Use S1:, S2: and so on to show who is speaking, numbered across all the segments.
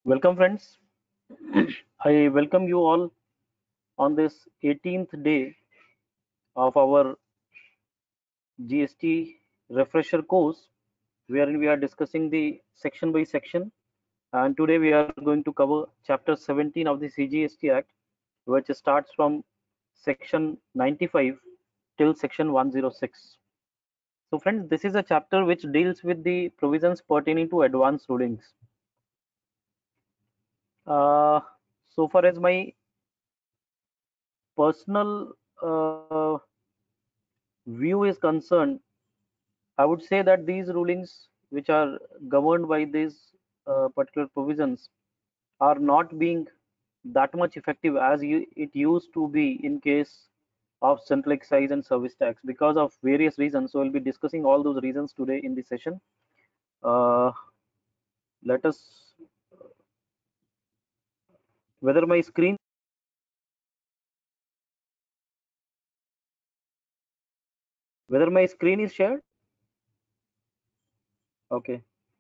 S1: Welcome, friends. I welcome you all on this 18th day of our GST refresher course, wherein we are discussing the section by section. And today we are going to cover chapter 17 of the CGST Act, which starts from section 95 till section 106. So, friends, this is a chapter which deals with the provisions pertaining to advance rulings. Uh, so far as my personal view is concerned, I would say that these rulings, which are governed by these particular provisions, are not being that much effective as it used to be in case of central excise and service tax because of various reasons. So we'll be discussing all those reasons today in this session. Uh, Let us, whether my screen, whether my screen is shared. Okay,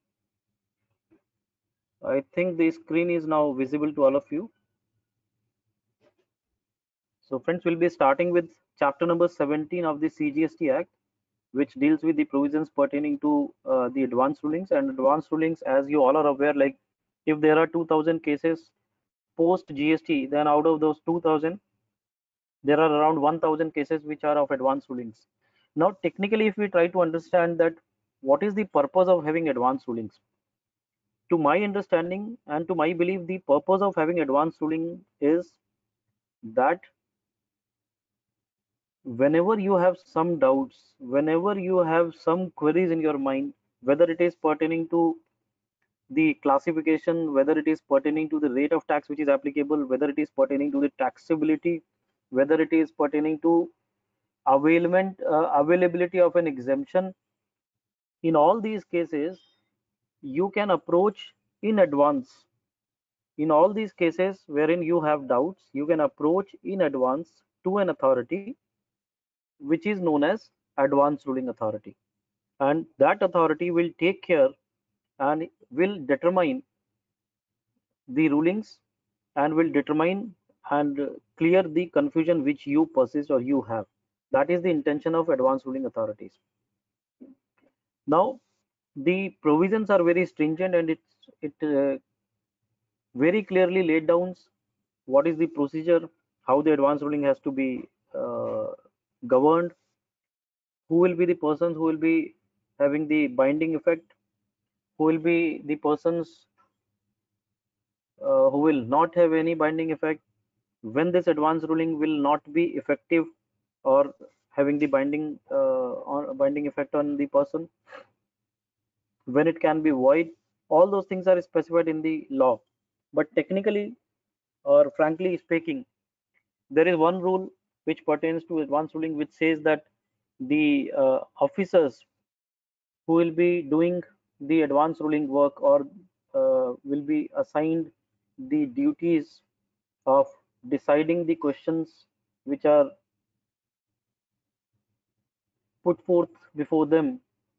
S1: I think the screen is now visible to all of you. So friends, we'll be starting with chapter number 17 of the CGST Act, which deals with the provisions pertaining to the advance rulings. And advance rulings, as you all are aware, like if there are 2000 cases post GST, then out of those 2000, there are around 1000 cases which are of advance rulings. Now, technically, if we try to understand that what is the purpose of having advance rulings, to my understanding and to my belief, the purpose of having advance ruling is that whenever you have some doubts, whenever you have some queries in your mind, whether it is pertaining to the classification, whether it is pertaining to the rate of tax which is applicable, whether it is pertaining to the taxability, whether it is pertaining to availability of an exemption, in all these cases, you can approach in advance. In all these cases wherein you have doubts, you can approach in advance to an authority which is known as advance ruling authority, and that authority will take care and will determine the rulings and will determine and clear the confusion which you persist or you have. That is the intention of advance ruling authorities. Now, the provisions are very stringent, and it very clearly laid down what is the procedure, how the advance ruling has to be governed, who will be the persons who will be having the binding effect, who will be the persons who will not have any binding effect, when this advance ruling will not be effective or having the binding effect on the person, when it can be void. All those things are specified in the law, but technically or frankly speaking, there is one rule which pertains to advance ruling which says that the officers who will be doing the advance ruling work or will be assigned the duties of deciding the questions which are put forth before them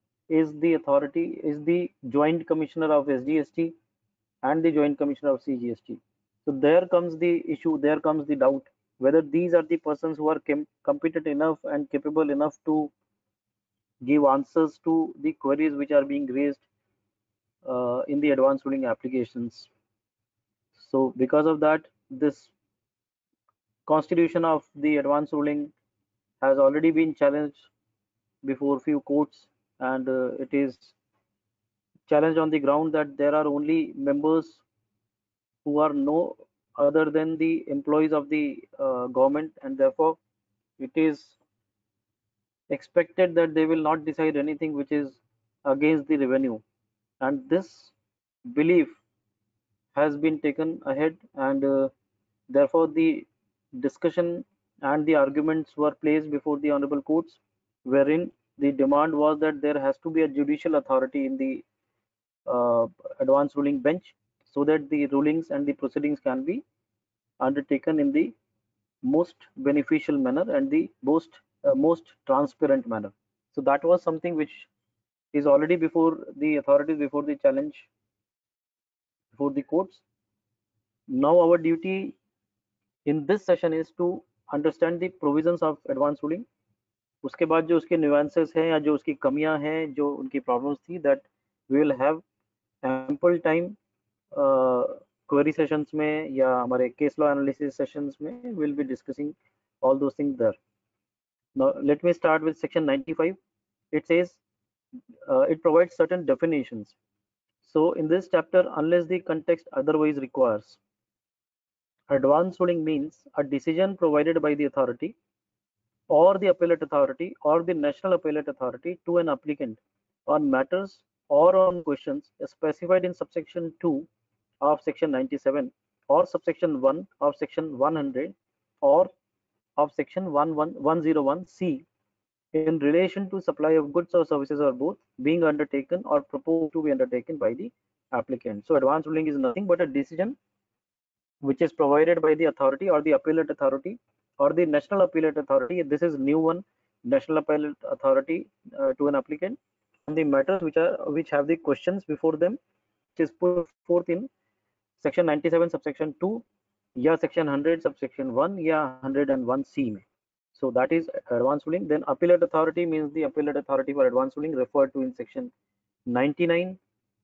S1: is the joint commissioner of SGST and the joint commissioner of CGST. So there comes the issue, there comes the doubt whether these are the persons who are competent enough and capable enough to give answers to the queries which are being raised in the advanced ruling applications. So because of that, this constitution of the advanced ruling has already been challenged before few courts, and it is challenged on the ground that there are only members who are no other than the employees of the government, and therefore it is expected that they will not decide anything which is against the revenue. And this belief has been taken ahead, and therefore the discussion and the arguments were placed before the honorable courts, wherein the demand was that there has to be a judicial authority in the uh, advanced ruling bench so that the rulings and the proceedings can be undertaken in the most beneficial manner and the most transparent manner. So that was something which is already before the authorities, before the challenge, before the courts. Now our duty in this session is to understand the provisions of advanced ruling. उसके बाद जो उसके nuances हैं या जो उसकी कमियां हैं, जो उनकी problems थी, that we will have ample time query sessions में या हमारे case law analysis sessions में we'll be discussing all those things there. Now let me start with section 95. It says it provides certain definitions. So in this chapter, unless the context otherwise requires, advance ruling means a decision provided by the authority or the appellate authority or the national appellate authority to an applicant on matters or on questions specified in subsection 2 of section 97 or subsection 1 of section 100 or of section 101C in relation to supply of goods or services or both being undertaken or proposed to be undertaken by the applicant. So advance ruling is nothing but a decision which is provided by the authority or the appellate authority or the national appellate authority. This is new one, national appellate authority to an applicant on the matters which have the questions before them, which is put forth in section 97 subsection 2 या section 100 subsection 1 या 101C में. So that is advance ruling. Then appellate authority means the appellate authority for advance ruling referred to in section 99.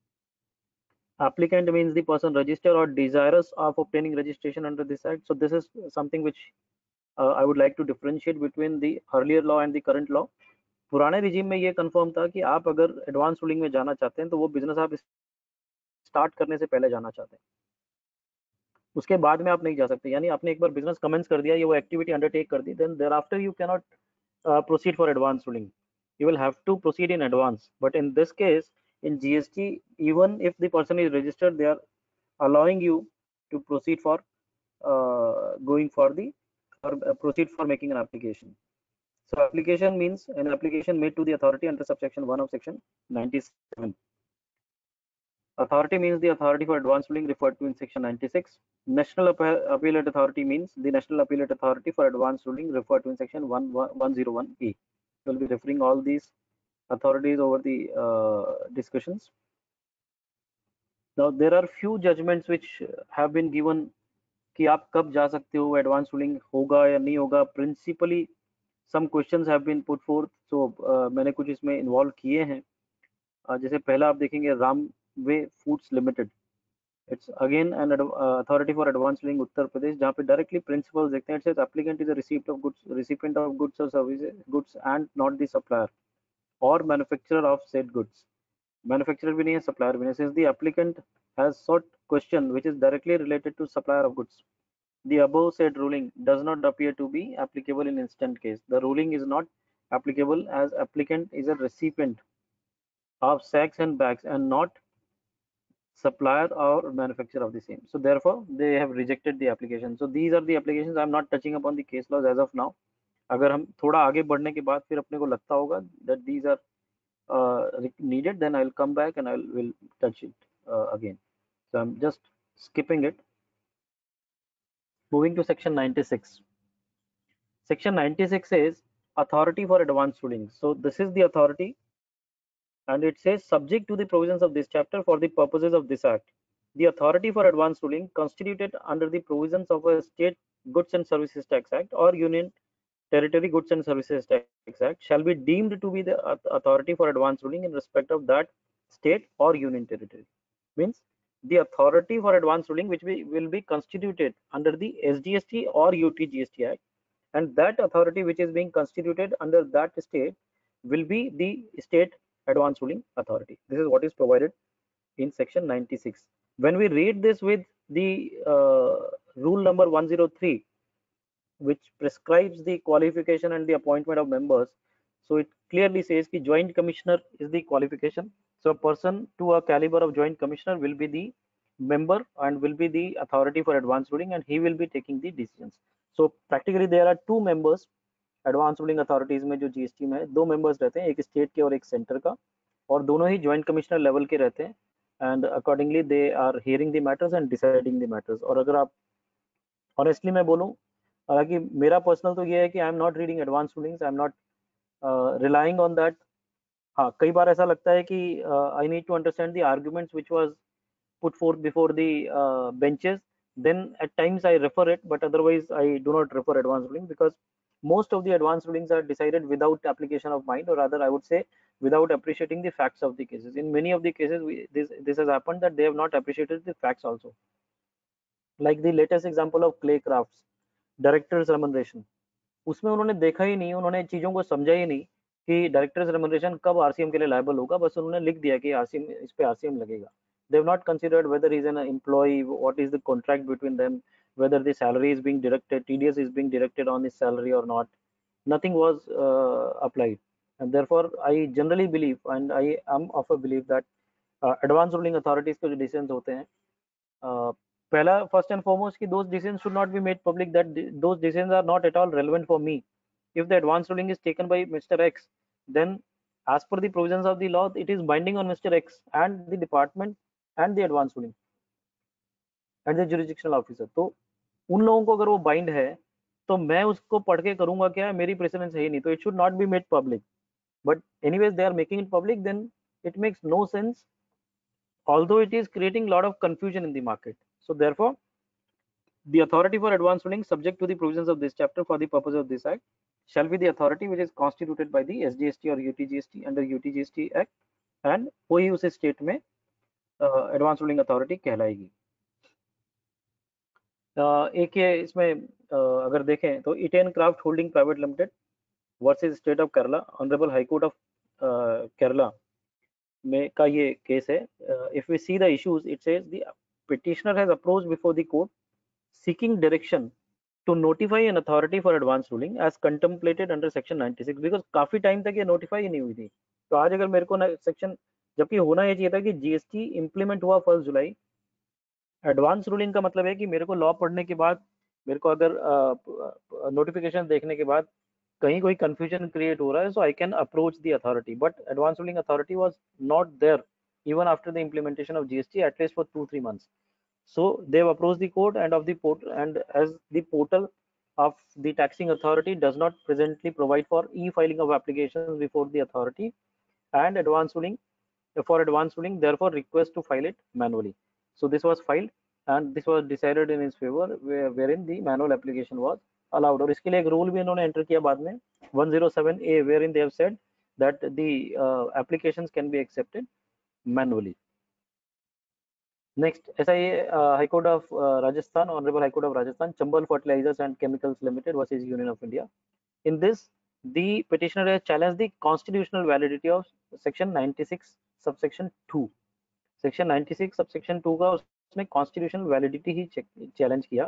S1: Applicant means the person registered or desirous of obtaining registration under this act. So this is something which I would like to differentiate between the earlier law and the current law. पुराने regime में ये confirm था कि आप अगर advance ruling में जाना चाहते हैं तो वो बिजनेस आप स्टार्ट करने से पहले जाना चाहते हैं, उसके बाद में आप नहीं जा सकते. यानी आपने एक बार बिजनेस कमेंस कर दिया, ये वो एक्टिविटी अंडरटेक कर दी, then thereafter you can not proceed for advance ruling. You will have to proceed in advance. But in this case, in GST, even if the person is registered, they are allowing you to proceed for going for the or proceed for making an application. So application means an application made to the authority under subsection 1 of section 97. Authority means the authority for advance ruling referred to in section 96. National appellate authority means the national appellate authority for advance ruling referred to in section 101E. We'll be referring all these authorities over the discussions. Now there are few judgments which have been given कि आप कब जा सकते हो, advance ruling होगा या नहीं होगा. Principally some questions have been put forth, so मैंने कुछ इसमें इन्वॉल्व किए हैं. जैसे पहला आप देखेंगे Ramway foods limited, it's again an authority for advance ruling Uttar Pradesh, जहाँ पे डायरेक्टली प्रिंसिपल्स देखते हैं. It says applicant is a recipient of goods और services goods and not the supplier और manufacturer of said goods. Manufacturer भी नहीं है, सप्लायर भी नहीं. Since the applicant has sought question which is directly related to supplier of goods, the above said ruling does not appear to be applicable in instant case. The ruling is not applicable as applicant is a recipient of sacks and bags and not supplier or manufacturer of the same. So therefore they have rejected the application. So these are the applications. I am not touching upon the case laws as of now. अगर हम थोड़ा आगे बढ़ने के बाद फिर अपने को लगता होगा that these are needed, then I will come back and I will touch it again. So I'm just skipping it. Moving to section 96. Section 96 says authority for advance ruling. So this is the authority, and it says subject to the provisions of this chapter for the purposes of this act. The authority for advance ruling constituted under the provisions of a state goods and services tax act or union territory goods and services tax act shall be deemed to be the authority for advance ruling in respect of that state or union territory. Means the authority for advance ruling which will be constituted under the SGST or UTGST act, and that authority which is being constituted under that state will be the state advance ruling authority. This is what is provided in section 96. When we read this with the rule number 103, which prescribes the qualification and the appointment of members, so it clearly says that joint commissioner is the qualification. So a person to a caliber of joint commissioner will be the member and will be the authority for advance ruling, and he will be taking the decisions. So practically there are two members advance ruling authorities में जो GST में है. दो members रहते हैं, एक state के और एक सेंटर का, और दोनों ही ज्वाइंट कमिश्नर लेवल के रहते हैं. And accordingly they are hearing the matters and deciding the matters. और अगर आप ऑनेस्टली मैं बोलूं, हालांकि मेरा पर्सनल तो ये है कि I am not reading advance rulings, I am not relying on that. हाँ, कई बार ऐसा लगता है कि I need to understand the arguments which was put forth before the benches then at times I refer it, but otherwise I do not refer advanced ruling, because most of the advanced rulings are decided without application of mind, or rather I would say without appreciating the facts of the cases. In many of the cases, this has happened that they have not appreciated the facts also. Like the latest example of Clay Crafts, directors remuneration, उसमें उन्होंने देखा ही नहीं, उन्होंने चीज़ों को समझा ही नहीं कि डायरेक्टर्स रेमनरेशन कब आरसीएम के लिए लायबल होगा, बस उन्होंने लिख दिया कि आरसीएम, इस पे आरसीएम लगेगा. They have not considered whether he is an employee, what is the contract between them, whether the salary is being deducted, TDS is being deducted on his salary or not. Nothing was applied, and therefore I generally believe, and I am of a belief that advanced ruling authorities के जो decisions होते हैं, पहला first and foremost कि those decisions should not be made public, that those decisions are not at all relevant for me. If the advance ruling is taken by Mr. X, then as per the provisions of the law, it is binding on Mr. X and the department and the advance ruling and the jurisdictional officer. तो उन लोगों को अगर वो bind है, तो मैं उसको पढ़ के करूंगा क्या, मेरी प्रेसिडेंस है ही नहीं, तो it should not be made public. But anyways they are making it public, then it makes no sense, although it is creating a lot of confusion in the market. So therefore, the authority for advance ruling, subject to the provisions of this chapter for the purpose of this act, shall be the authority which is constituted by the SGST or UTGST under UTGST Act, and वही उस state में advance ruling authority कहलाएगी. एक ये इसमें अगर देखें तो इटेन craft holding private limited versus state of Kerala, honourable high court of Kerala में का ये केस है. If we see the issues, it says the petitioner has approached before the court seeking direction to notify an authority for advance ruling as contemplated under section 96, because काफी time तक ये notify ही नहीं हुई थी. तो आज अगर मेरे को ना सेक्शन, जबकि होना ये चाहिए था कि जीएसटी इंप्लीमेंट हुआ 1 जुलाई, एडवांस रूलिंग का मतलब है कि मेरे को लॉ पढ़ने के बाद, मेरे को अगर नोटिफिकेशन देखने के बाद कहीं कोई कंफ्यूजन क्रिएट हो रहा है, so I can approach the authority. But advance ruling authority was not there even after the implementation of GST, at least for 2-3 months. So they've approached the court, and of the port, and as the portal of the taxing authority does not presently provide for e-filing of applications before the authority and advance ruling, for advance ruling, therefore request to file it manually. So this was filed and this was decided in his favor, wherein the manual application was allowed. और इसके लिए एक rule भी इन्होंने enter किया बाद में 107A, wherein they have said that the applications can be accepted manually. Next, SIA High Court of Rajasthan, Honorable High Court of Rajasthan, Chambal Fertilizers and Chemicals Limited versus Union of India. In this, the petitioner has challenged the constitutional validity of section 96 subsection 2. Section 96 subsection 2 का उसने constitutional validity ही challenge किया,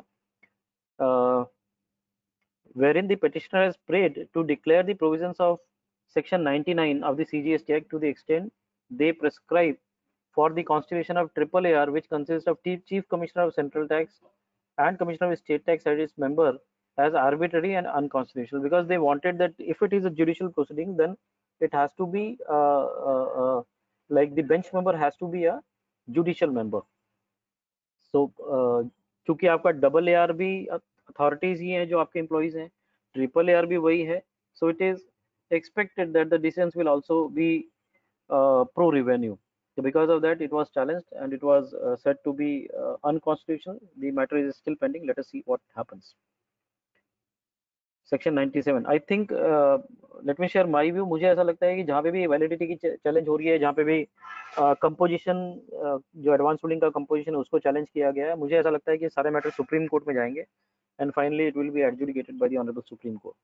S1: wherein the petitioner has prayed to declare the provisions of section 99 of the CGST Act to the extent they prescribe for the constitution of AAAR, which consists of Chief Commissioner of Central Tax and Commissioner of State Tax as its member, as arbitrary and unconstitutional, because they wanted that if it is a judicial proceeding, then it has to be like the bench member has to be a judicial member. So चूंकि आपका AAAR भी authorities ही हैं जो आपके employees हैं, AAAR भी वही है, so it is expected that the decisions will also be pro revenue. So because of that, it was challenged and it was said to be unconstitutional. The matter is still pending. Let us see what happens. Section 97. I think let me share my view. मुझे ऐसा लगता है कि जहाँ पे भी validity की challenge हो रही है, जहाँ पे भी कंपोजिशन जो एडवांस रूलिंग का कंपोजिशन है उसको चैलेंज किया गया है, मुझे ऐसा लगता है कि सारे मैटर सुप्रीम कोर्ट में जाएंगे and finally it will be adjudicated by the Honorable Supreme Court.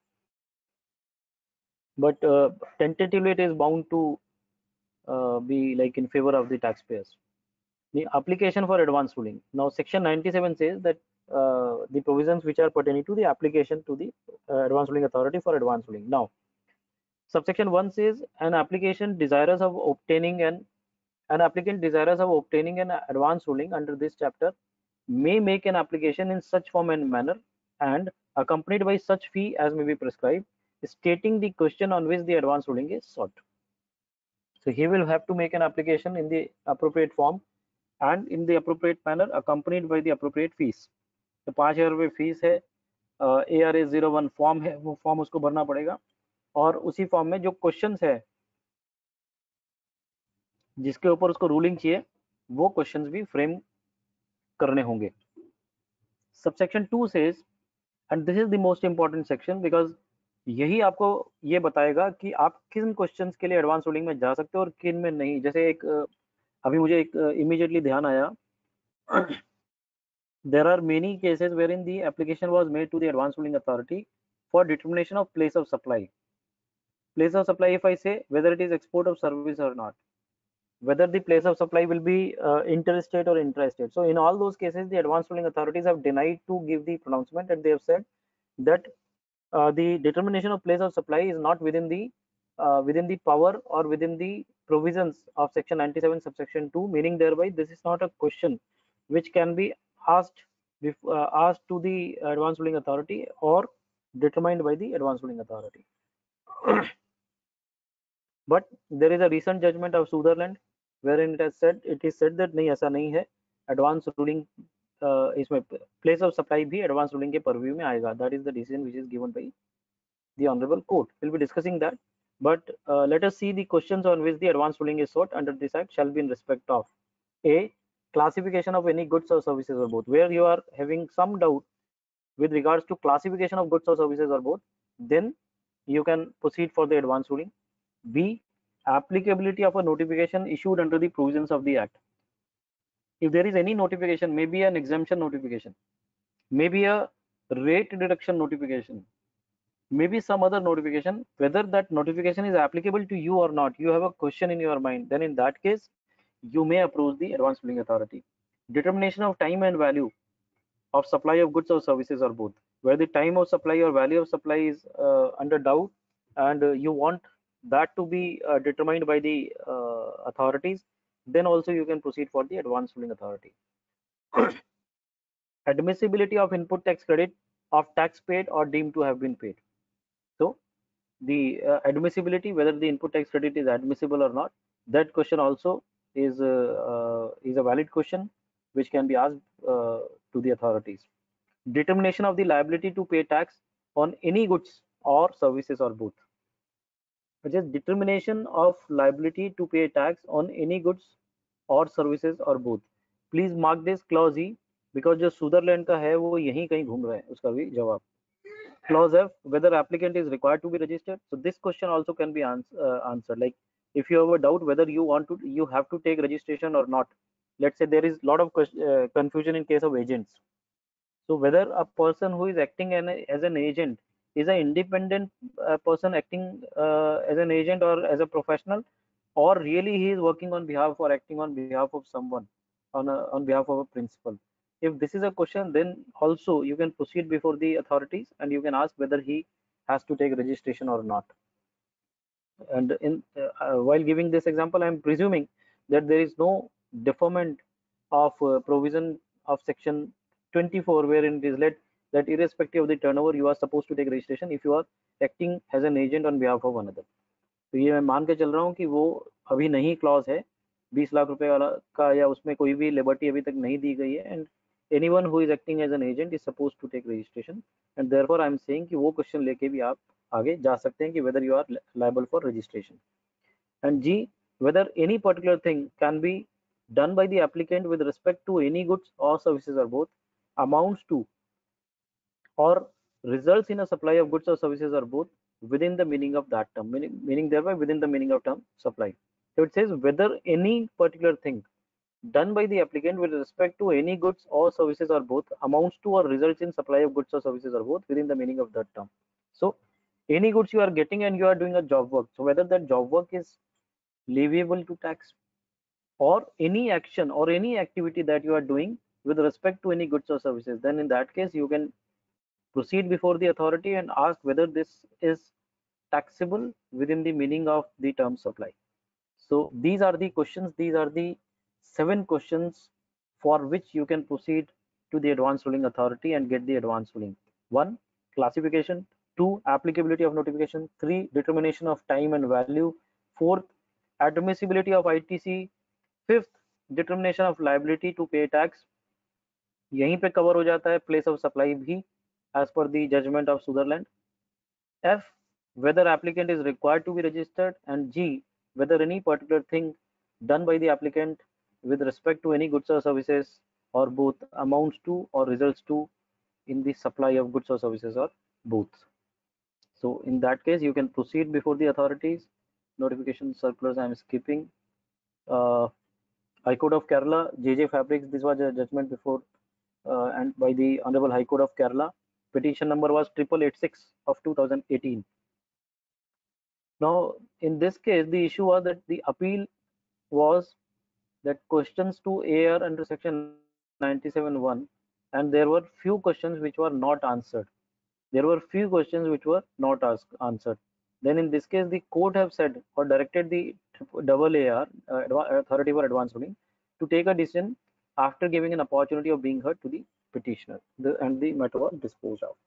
S1: But tentatively it is bound to be like in favor of the taxpayers. The application for advance ruling. Now section 97 says that the provisions which are pertaining to the application to the advance ruling authority for advance ruling. Now subsection 1 says an application desirous of obtaining an applicant desirous of obtaining an advance ruling under this chapter may make an application in such form and manner and accompanied by such fee as may be prescribed, stating the question on which the advance ruling is sought. So he will have to make an application in the appropriate form and in the appropriate manner, accompanied by the appropriate fees. तो 5,000 रुपये fees है, ARA 01 form है, वो form उसको भरना पड़ेगा, और उसी फॉर्म में जो क्वेश्चंस है जिसके ऊपर उसको रूलिंग चाहिए वो क्वेश्चंस भी फ्रेम करने होंगे. Subsection 2 says, and this is the most important section because यही आपको ये बताएगा कि आप किन क्वेश्चंस के लिए एडवांस रूलिंग में जा सकते हो और किन में नहीं। जैसे एक अभी मुझे एक इमीडिएटली ध्यान आया, there are many cases wherein the application was made to the advanced ruling authority for determination of place of supply. Place of supply, if I say whether it is export of service or not, whether the place of supply will be interstate or intrastate. So in all those cases, the advanced ruling authorities have denied to give the pronouncement, and they have said that the determination of place of supply is not within the power or within the provisions of section 97 subsection 2, meaning thereby this is not a question which can be asked asked to the advanced ruling authority or determined by the advanced ruling authority. But there is a recent judgment of Sutherland wherein it is said that नहीं, ऐसा नहीं है, advanced ruling इसमें place of supply भी advanced ruling के purview में आएगा. That is the decision which is given by the honorable court. We'll be discussing that, but let us see the questions on which the advanced ruling is sought under this act shall be in respect of a classification of any goods or services or both. Where you are having some doubt with regards to classification of goods or services or both, then you can proceed for the advanced ruling. B, applicability of a notification issued under the provisions of the act. If there is any notification, maybe an exemption notification, maybe a rate deduction notification, maybe some other notification, whether that notification is applicable to you or not, you have a question in your mind, then in that case you may approach the advanced ruling authority. Determination of time and value of supply of goods or services or both, where the time of supply or value of supply is under doubt, and you want that to be determined by the authorities, then also you can proceed for the advanced ruling authority. Admissibility of input tax credit of tax paid or deemed to have been paid. So the admissibility, whether the input tax credit is admissible or not, that question also is a valid question which can be asked to the authorities. Determination of the liability to pay tax on any goods or services or both. Which is determination of liability to pay tax on any goods or services or both. Please mark this clause E, because जो Sutherland का है वो यहीं कहीं घूम रहा है, उसका भी जवाब. Clause F, whether applicant is required to be registered. So this question also can be answered. Like if you have a doubt whether you have to take registration or not. Let's say there is a lot of confusion in case of agents. So whether a person who is acting as an agent is an independent person acting as an agent or as a professional, or really he is working on behalf or acting on behalf of someone, on behalf of a principal. If this is a question, then also you can proceed before the authorities and you can ask whether he has to take registration or not. And in while giving this example, I am presuming that there is no deferment of provision of section 24 wherein it is led that irrespective of the turnover you are supposed to take registration if you are acting as an agent on behalf of another. तो ये मैं मान के चल रहा हूँ कि वो अभी नहीं क्लॉज है 20 लाख रुपए वाला का, या उसमें कोई भी लिबर्टी अभी तक नहीं दी गई है, and anyone who is acting as an agent is supposed to take registration, and therefore I am saying कि वो क्वेश्चन लेके भी आप आगे जा सकते हैं कि whether you are liable for registration. And G, whether any particular thing can be done by the applicant with respect to any goods or services or both amounts to or results in a supply of goods or services or both within the meaning of that term, meaning thereby within the meaning of term supply. So it says whether any particular thing done by the applicant with respect to any goods or services or both amounts to or results in supply of goods or services or both within the meaning of that term. So any goods you are getting and you are doing a job work, so whether that job work is leviable to tax, or any action or any activity that you are doing with respect to any goods or services, then in that case you can proceed before the authority and ask whether this is taxable within the meaning of the term supply. So these are the questions, these are the 7 questions for which you can proceed to the advanced ruling authority and get the advanced ruling. 1, classification. 2, applicability of notification. 3, determination of time and value. 4th, admissibility of ITC. 5th, determination of liability to pay tax. यहीं पे cover हो जाता है place of supply भी as per the judgment of Sutherland. F, whether applicant is required to be registered, and G, whether any particular thing done by the applicant with respect to any goods or services or both amounts to or results to in the supply of goods or services or both. So in that case, you can proceed before the authorities. Notification circulars I am skipping. High Court of Kerala, JJ Fabrics, this was a judgment before and by the Honorable High Court of Kerala. Petition number was 8886 of 2018. Now, in this case, the issue was that the appeal was that questions to AR under section 97(1), and there were few questions which were not answered. There were few questions which were not answered. Then in this case, the court have said or directed the AAR, Authority for Advanced Ruling, to take a decision after giving an opportunity of being heard to the petitioner, and the matter was disposed of.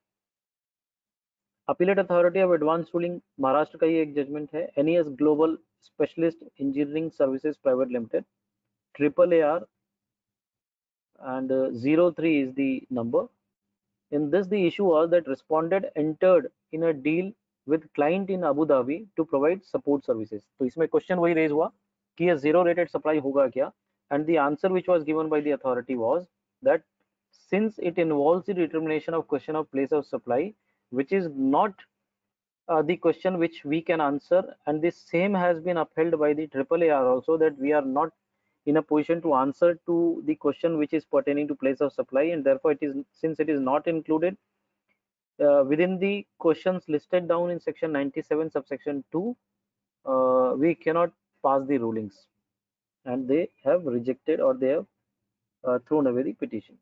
S1: Appellate authority of advance ruling Maharashtra का ही एक judgment है, NES global specialist engineering services private limited, AAAR, and 03 is the number. In this, the issue was that respondent entered in a deal with client in Abu Dhabi to provide support services. तो इसमें question वही raise हुआ कि ये zero rated supply होगा क्या, and the answer which was given by the authority was that since it involves the determination of question of place of supply, which is not the question which we can answer, and the same has been upheld by the AAAR also, that we are not in a position to answer to the question which is pertaining to place of supply, and therefore it is, since it is not included within the questions listed down in section 97 subsection 2, we cannot pass the rulings, and they have rejected or they have thrown away the petition.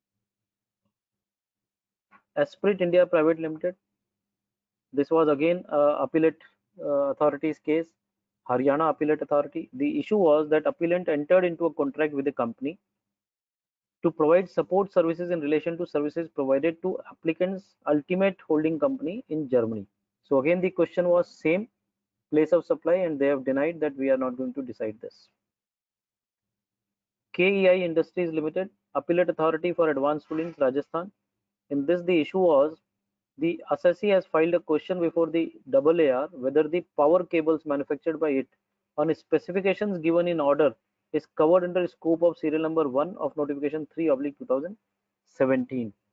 S1: Esprit India Private Limited, this was again appellate authority's case, Haryana Appellate Authority. The issue was that appellant entered into a contract with the company to provide support services in relation to services provided to applicant's ultimate holding company in Germany. So again, the question was same, place of supply, and they have denied that we are not going to decide this. KEI Industries Limited, Appellate Authority for Advanced Rulings, Rajasthan. In this, the issue was the assessee has filed a question before the AAR whether the power cables manufactured by it on specifications given in order is covered under scope of serial number 1 of notification 3/2017.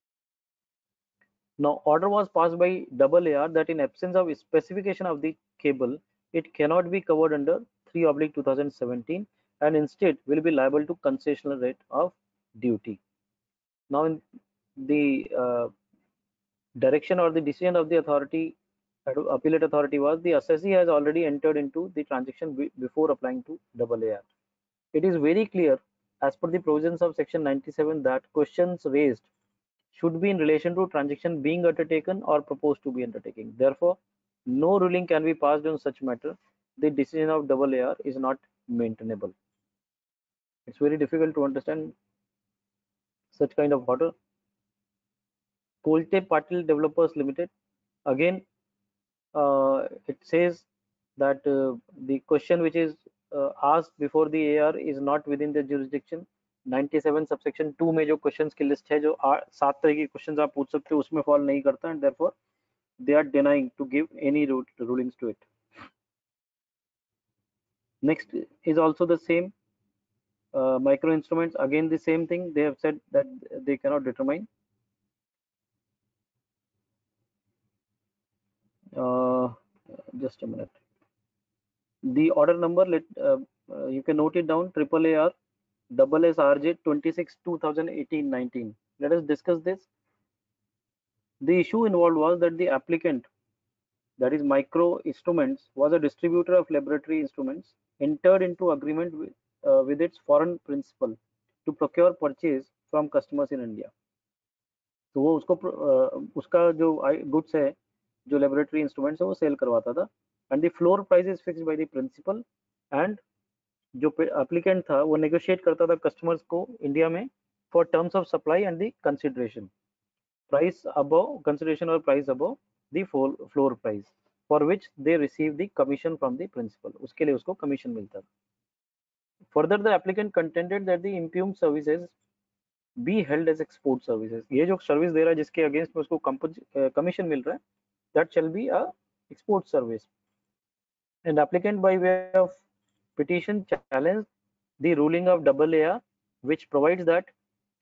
S1: Now, order was passed by AAR that in absence of specification of the cable, it cannot be covered under 3/2017 and instead will be liable to concessional rate of duty. Now, in the direction or the decision of the authority, appellate authority, was the assessee has already entered into the transaction before applying to AAR. It is very clear as per the provisions of section 97 that questions raised should be in relation to transaction being undertaken or proposed to be undertaken. Therefore, no ruling can be passed on such matter. The decision of AAR is not maintainable. It's very difficult to understand such kind of order. Kolte Patil Developers Limited, again it says that the question which is asked before the AR is not within the jurisdiction. 97 subsection 2 में जो questions की list है, जो 7 तरह की questions आप पूछ सकते हो, उसमें fall नहीं करता, and therefore they are denying to give any rulings to it. Next is also the same, micro instruments, again the same thing, they have said that they cannot determine. Just a minute. The order number, you can note it down, AAAR SSRJ 26/2018-19. Let us discuss this. The issue involved was that the applicant, that is Micro Instruments, was a distributor of laboratory instruments, entered into agreement with its foreign principal to procure purchase from customers in India. तो वो उसको उसका जो goods है, जो laboratory instruments है, वो sale करवाता था, and the floor price is fixed by the principal, and जो एप्लीकेंट था वो नेगोशिएट करता था कस्टमर्स को इंडिया में for terms of supply and the consideration, price above consideration और price above the floor price, for which they receive the commission from the principal, उसके लिए उसको कमीशन मिलता था. Further the applicant contended that the impugned services be held as export services. ये जो service दे रहा है जिसके अगेंस्ट में उसको कमीशन मिल रहा है, that shall be a export service, and applicant by way of petition challenged the ruling of AAR which provides that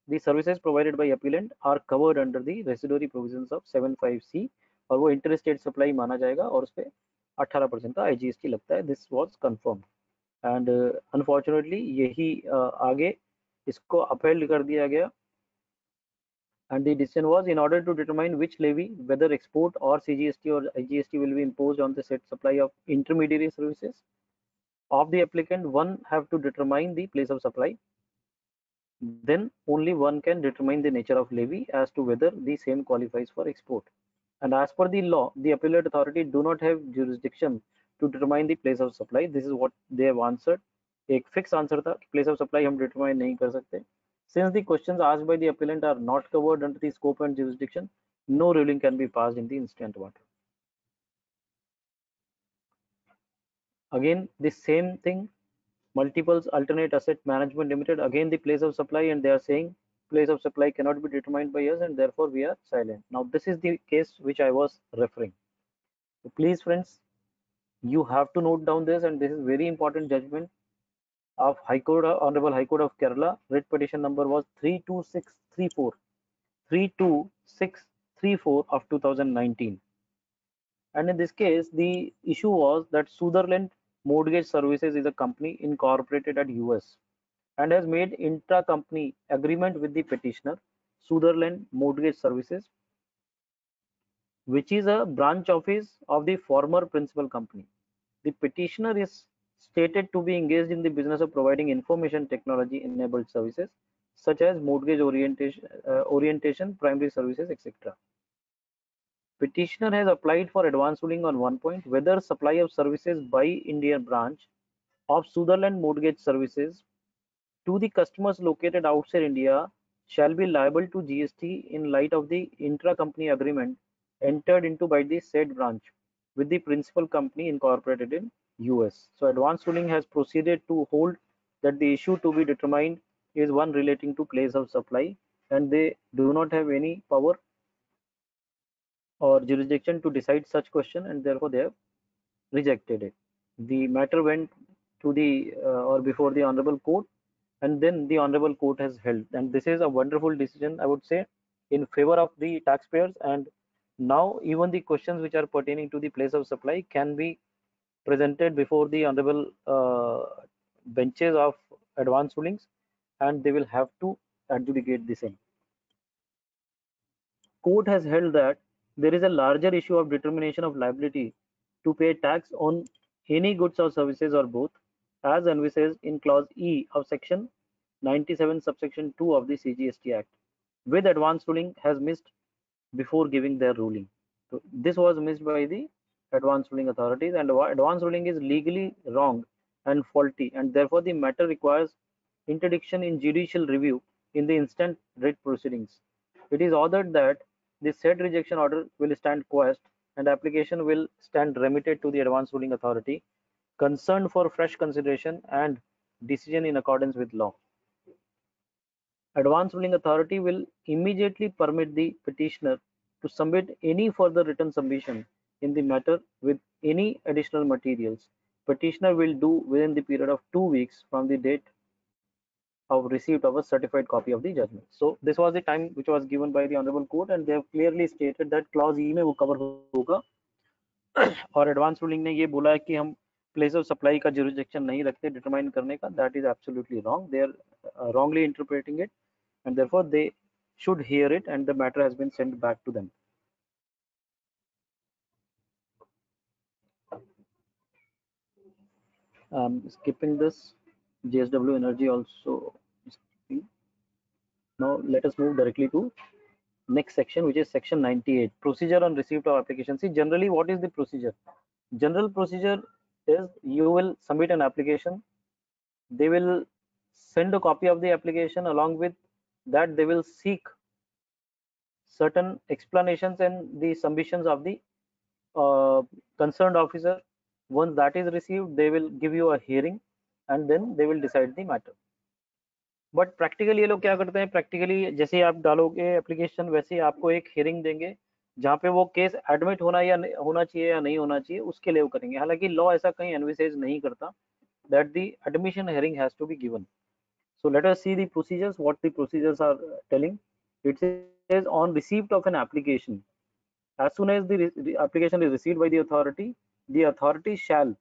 S1: the services provided by appellant are covered under the residuary provisions of 75C और वो interstate supply माना जाएगा और उस पे 18% का IGST लगता है. This was confirmed and unfortunately यही आगे इसको upheld कर दिया गया. And the decision was, in order to determine which levy, whether export or CGST or IGST will be imposed on the said supply of intermediary services of the applicant, one have to determine the place of supply. Then only one can determine the nature of levy as to whether the same qualifies for export. And as per the law, the appellate authority do not have jurisdiction to determine the place of supply. This is what they have answered. एक fixed answer था, place of supply हम determine नहीं कर सकते. Since the questions asked by the appellant are not covered under the scope and jurisdiction, no ruling can be passed in the instant matter. Again, the same thing, Multiples Alternate Asset Management Limited, again the place of supply, and they are saying place of supply cannot be determined by us and therefore we are silent. Now this is the case which I was referring. So please friends, you have to note down this, and this is very important judgment of High Court, Honorable High Court of Kerala. Writ petition number was 32634 of 2019. And in this case, the issue was that Sutherland Mortgage Services is a company incorporated at US and has made intra-company agreement with the petitioner, Sutherland Mortgage Services, which is a branch office of the former principal company. The petitioner is stated to be engaged in the business of providing information technology enabled services such as mortgage orientation, primary services, etc. Petitioner has applied for advance ruling on one point, whether supply of services by Indian branch of Sutherland Mortgage Services to the customers located outside India shall be liable to GST in light of the intra-company agreement entered into by the said branch with the principal company incorporated in US. So advance ruling has proceeded to hold that the issue to be determined is one relating to place of supply, and they do not have any power or jurisdiction to decide such question, and therefore they have rejected it. The matter went to the or before the honorable court, and then the honorable court has held, and this is a wonderful decision, I would say, in favor of the taxpayers. And now even the questions which are pertaining to the place of supply can be presented before the honorable benches of advance rulings, and they will have to adjudicate the same. Court has held that there is a larger issue of determination of liability to pay tax on any goods or services or both, as envisaged in clause E of section 97 subsection 2 of the CGST Act, with advance ruling has missed before giving their ruling. So this was missed by the advance ruling authorities, and advance ruling is legally wrong and faulty, and therefore the matter requires interdiction in judicial review in the instant writ proceedings. It is ordered that the said rejection order will stand quashed and application will stand remitted to the advance ruling authority concerned for fresh consideration and decision in accordance with law. Advance ruling authority will immediately permit the petitioner to submit any further written submission in the matter with any additional materials. Petitioner will do within the period of 2 weeks from the date of receipt of a certified copy of the judgment. So this was the time which was given by the honorable court, and they have clearly stated that clause E में वो cover होगा, और advance ruling ने ये बोला है कि हम place of supply का jurisdiction नहीं रखते determine करने का. That is absolutely wrong. They are wrongly interpreting it, and therefore they should hear it, and the matter has been sent back to them. Skipping this, JSW Energy also. Now let us move directly to next section, which is section 98, procedure on receipt of application. See, generally what is the procedure? General procedure is you will submit an application, they will send a copy of the application, along with that they will seek certain explanations and the submissions of the concerned officer. Once that is received, they will give you a hearing and then they will decide the matter. But practically ये लोग क्या करते हैं, practically जैसे आप डालोगे application वैसे ही आपको एक हियरिंग देंगे जहाँ पे वो केस एडमिट होना या होना चाहिए या नहीं होना चाहिए उसके लिए वो करेंगे. हालांकि लॉ ऐसा कहीं एनविसेज नहीं करता that the admission hearing has to be given. So let us see the procedures, what the procedures are telling. It says on receipt of an application, as soon as the application is received by the authority shall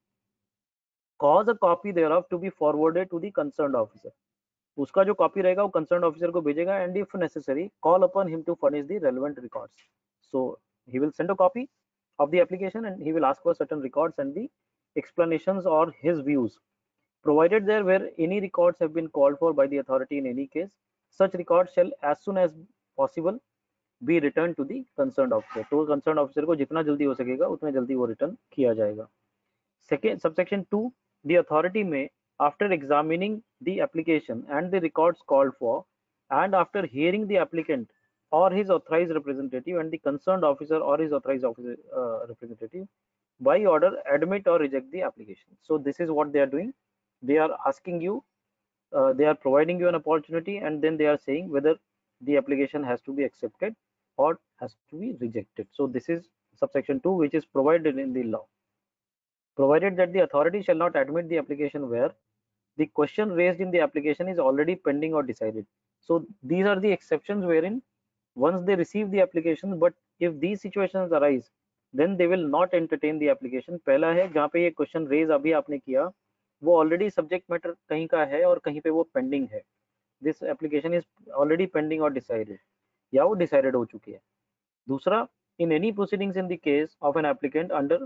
S1: cause a copy thereof to be forwarded to the concerned officer. उसका जो copy रहेगा वो concern officer को भेजेगा and if necessary call upon him to furnish the relevant records. So he will send a copy of the application and he will ask for certain records and the explanations or his views. Provided there where any records have been called for by the authority in any case, such records shall as soon as possible be returned to the concerned officer. तो concerned officer को जितना जल्दी हो सकेगा उतना जल्दी वो return किया जाएगा. Second, subsection 2, the authority may, after examining the application and the records called for, and after hearing the applicant or his authorized representative and the concerned officer or his authorized officer, representative, by order admit or reject the application. So this is what they are doing. They are asking you, they are providing you an opportunity, and then they are saying whether the application has to be accepted or has to be rejected. So this is subsection 2, which is provided in the law. Provided that the authority shall not admit the application where the question raised in the application is already pending or decided. So these are the exceptions wherein once they receive the application, but if these situations arise, then they will not entertain the application. पहला है जहाँ पे ये question raise अभी आपने किया वो already subject matter कहीं का है और कहीं पे वो पेंडिंग है. This application is already pending और डिसाइडेड, या वो डिसाइडेड हो चुकी है. दूसरा, in any proceedings in the case of an applicant under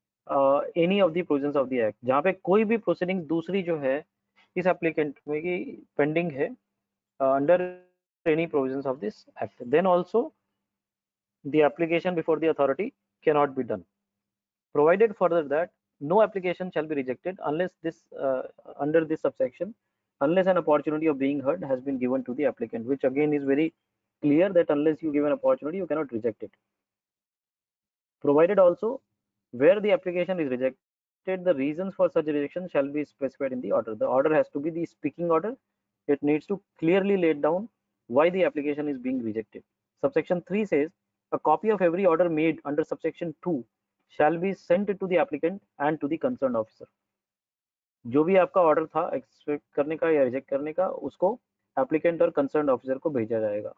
S1: any of the provisions of the act, जहाँ पे कोई भी प्रोसीडिंग दूसरी जो है इस एप्लीकेंट में की पेंडिंग है under any provisions of this act, then also the application before the authority cannot be done. Provided further that no application shall be rejected unless this under this subsection, unless an opportunity of being heard has been given to the applicant, which again is very clear that unless you give an opportunity you cannot reject it. Provided also where the application is rejected, the reasons for such rejection shall be specified in the order. The order has to be the speaking order. It needs to clearly lay down why the application is being rejected. Subsection 3 says a copy of every order made under subsection 2 shall be sent to the applicant and to the concerned officer. जो भी आपका order था accept करने का या reject करने का, उसको एप्लीकेंट और कंसर्न्ड ऑफिसर को भेजा जाएगा.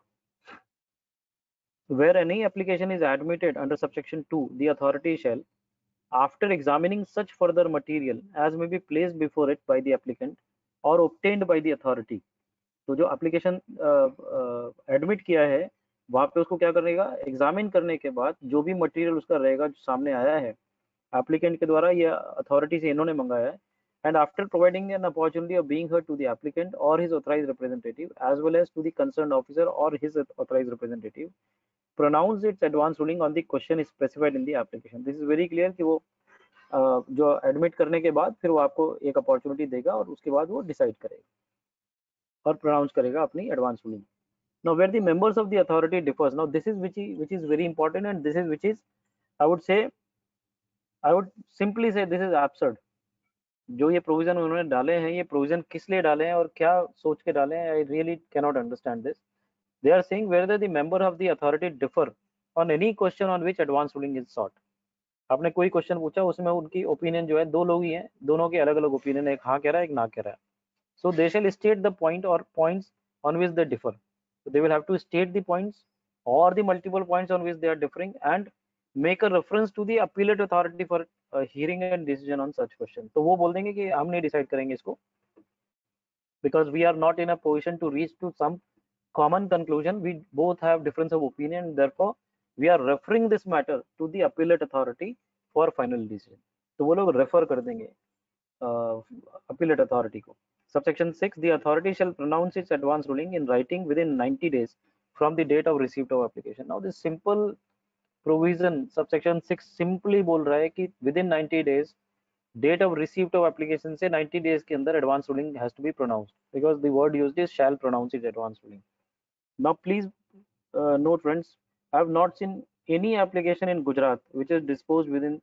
S1: Where any application is admitted under subsection 2, the authority shall, after examining such further material as may be placed before it by the applicant or obtained by the authority. तो जो application admit किया है वहां पे उसको क्या करेगा, examine करने के बाद जो भी मटेरियल उसका रहेगा जो सामने आया है एप्लीकेंट के द्वारा या अथॉरिटी से इन्होंने मंगाया है, and after providing an opportunity of being heard to the applicant or his authorized representative as well as to the concerned officer or his authorized representative, pronounce its advance ruling on the question specified in the application. This is very clear कि वो जो admit करने के बाद फिर वो आपको एक अपॉर्चुनिटी देगा और उसके बाद वो डिसाइड करेगा और प्रोनाउंस करेगा अपनी advance ruling. Now where the members of the authority differs, now this is which is very important, and this is which is I would simply say this is absurd. जो ये provision उन्होंने डाले हैं, ये provision किस लिए डाले हैं और क्या सोच के डाले हैं, I really cannot understand this. They are saying whether the member of the authority differ on any question on which advance ruling is sought. आपने कोई क्वेश्चन पूछा उसमें उनकी ओपिनियन जो है, दो लोग ही हैं, दोनों के अलग अलग ओपिनियन है, एक हाँ कह रहा है एक ना कह रहा है. So they shall state the point और points on which they differ. They will have to state the points or the multiple points on which they are differing and make a reference to the appellate authority for hearing and decision on such question. तो वो बोल देंगे कि हम नहीं decide करेंगे इसको because we are not in a position to reach to some common conclusion. We both have difference of opinion, therefore we are referring this matter to the appellate authority for final decision. तो वो लोग refer कर देंगे appellate authority को. Subsection 6, the authority shall pronounce its advance ruling in writing within 90 days from the date of receipt of application. Now this simple provision, subsection 6 simply बोल रहा है कि within 90 days date of receipt of application से 90 days के अंदर advance ruling has to be pronounced, because the word used is shall pronounce its advance ruling. Now please note friends, I have not seen any application in Gujarat which is disposed within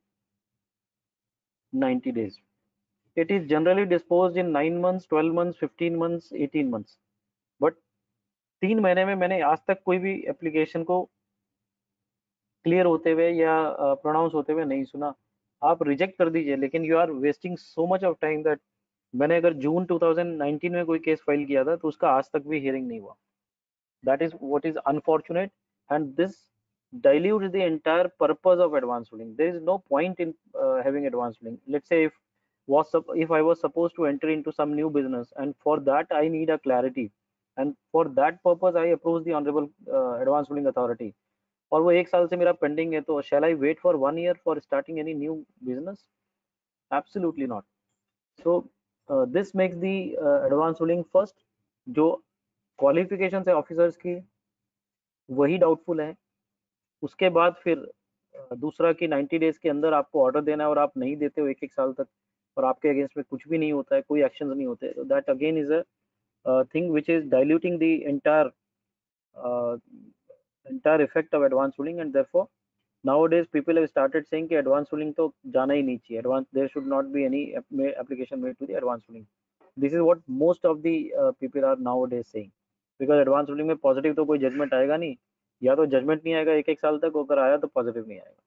S1: 90 days. It is generally disposed in 9 months, 12 months, 15 months, 18 months. But 3 महीने में मैंने आज तक कोई भी application को clear होते हुए या प्रोनाउंस होते हुए नहीं सुना. आप रिजेक्ट कर दीजिए, लेकिन you are wasting so much of time that मैंने अगर जून 2019 में कोई केस फाइल किया था तो उसका आज तक भी हियरिंग नहीं हुआ. That is what is unfortunate, and this dilutes the entire purpose of advanced ruling. There is no point in having advanced ruling. Let's say if I was supposed to enter into some new business, and for that I need a clarity, and for that purpose I approach the honorable advanced ruling authority, और वो 1 साल से मेरा pending है, तो shall I wait for 1 year for starting any new business? Absolutely not. So this makes the advanced ruling first. जो qualification है officers की वही डाउटफुल है. उसके बाद फिर दूसरा कि 90 डेज के अंदर आपको ऑर्डर देना है और आप नहीं देते हो 1-1 साल तक, और आपके अगेंस्ट में कुछ भी नहीं होता है, कोई एक्शंस नहीं होते, तो that again is a thing which is diluting the entire effect of advanced ruling, and therefore nowadays people have started saying कि advanced ruling तो जाना ही नहीं चाहिए, advance there should not be any application made to the advanced ruling. This is what most of the people are nowadays saying, because advanced ruling में positive तो कोई judgement आएगा नहीं, या तो जजमेंट नहीं आएगा 1-1 साल तक, अगर आया तो पॉजिटिव नहीं आएगा.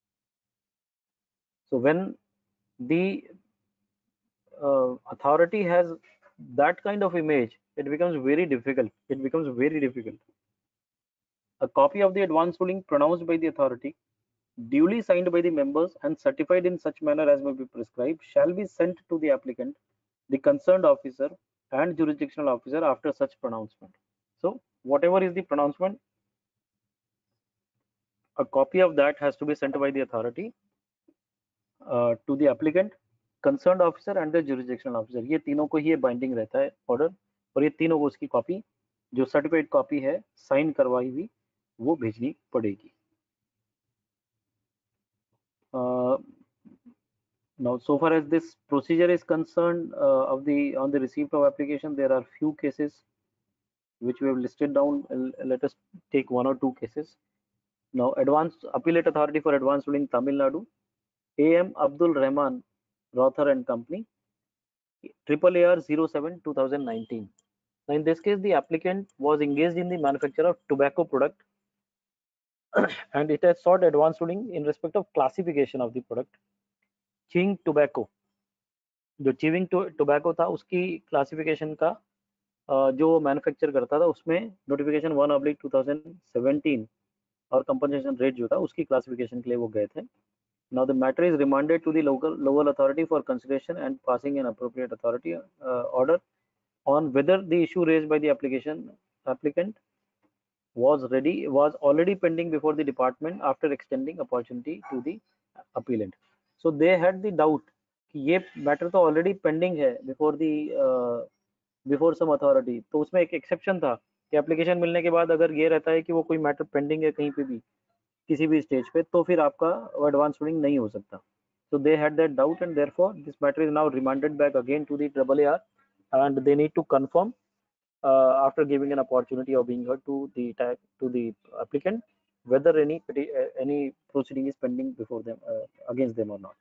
S1: So when the authority has that kind of image, it becomes very difficult. It becomes very difficult. A copy of the advance ruling pronounced by the authority, duly signed by the members and certified in such manner as may be prescribed, shall be sent to the applicant, the concerned officer, and jurisdictional officer after such pronouncement. So, whatever is the pronouncement, a copy of that has to be sent by the authority to the applicant, concern officer and the jurisdictional officer. ये तीनों को ही binding रहता है order, और ये तीनों को उसकी कॉपी, जो सर्टिफाइड कॉपी है साइन करवाई हुई, वो भेजनी पड़ेगी. Now so far as this procedure is concerned, on the receipt of application, there are few cases which we have listed down. Let us take one or two cases. Now, advanced appellate authority for advanced ruling Tamil Nadu, AM Abdul Rahman Rothar and Company, triple AR 07 2019. Now, in this case, the applicant was engaged in the manufacture of tobacco product and it has sought advanced ruling in respect of classification of the product. Chewing tobacco, जो chewing tobacco था उसकी classification का जो manufacture करता था उसमें notification 1/2017 और compensation rate जो था उसकी क्लासिफिकेशन के लिए वो गए थे. Now the matter is remanded to the local authority for consideration and passing an appropriate authority order on whether the issue raised by the applicant was already pending before the department after extending opportunity to the appellant. So they had the doubt कि ये matter तो already pending है before some authority, तो उसमें एक exception था कि application मिलने के बाद अगर ये रहता है कि वो कोई मैटर पेंडिंग है कहीं पे भी किसी भी स्टेज पे, तो फिर आपका एडवांस रूलिंग नहीं हो सकता. So they had that doubt, and therefore this matter is now remanded back again to the AAR, and they need to confirm after giving an opportunity of being heard to the applicant whether any proceeding is pending before them against them or not.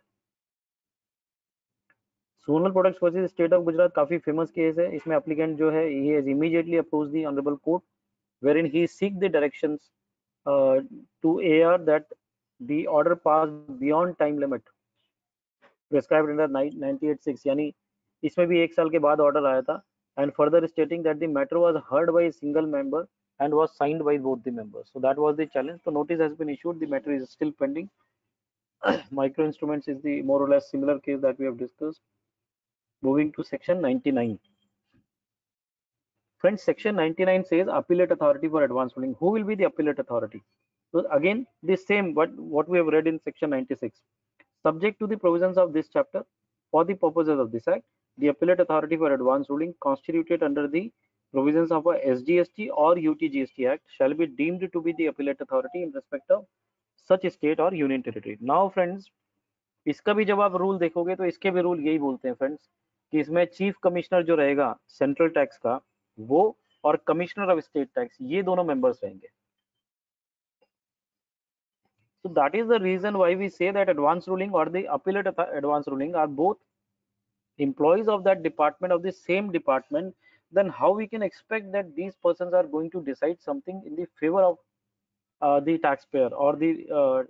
S1: Sonal products versus state of Gujarat काफी famous case है. इसमें applicant जो है he has immediately approached the honorable court wherein he seek the directions to AR that the order passed beyond time limit prescribed under 98(6), यानी इसमें भी 1 साल के बाद ऑर्डर आया था, and further stating that the matter was heard by a single member and was signed by both the members. So that was the challenge. The notice has been issued, the matter is still pending. Micro instruments is the more or less similar case that we have discussed. Moving to section 99. Friends, section 99 says appellate authority for advanced ruling. Who will be the appellate authority? So again, the same what we have read in section 96. Subject to the provisions of this chapter, for the purposes of this act, the appellate authority for advanced ruling constituted under the provisions of a SGST or UTGST Act shall be deemed to be the appellate authority in respect of such state or union territory. Now friends, इसका भी जब आप rule देखोगे तो इसके भी rule यही बोलते हैं फ्रेंड्स कि इसमें चीफ कमिश्नर जो रहेगा सेंट्रल टैक्स का, वो और कमिश्नर ऑफ स्टेट टैक्स, ये दोनों मेंबर्स रहेंगे. So that is the reason why we say that advance ruling or the appellate advance ruling are both employees of that department, of the same department. Then how we can expect that these persons are going to decide something in the favor of the taxpayer or the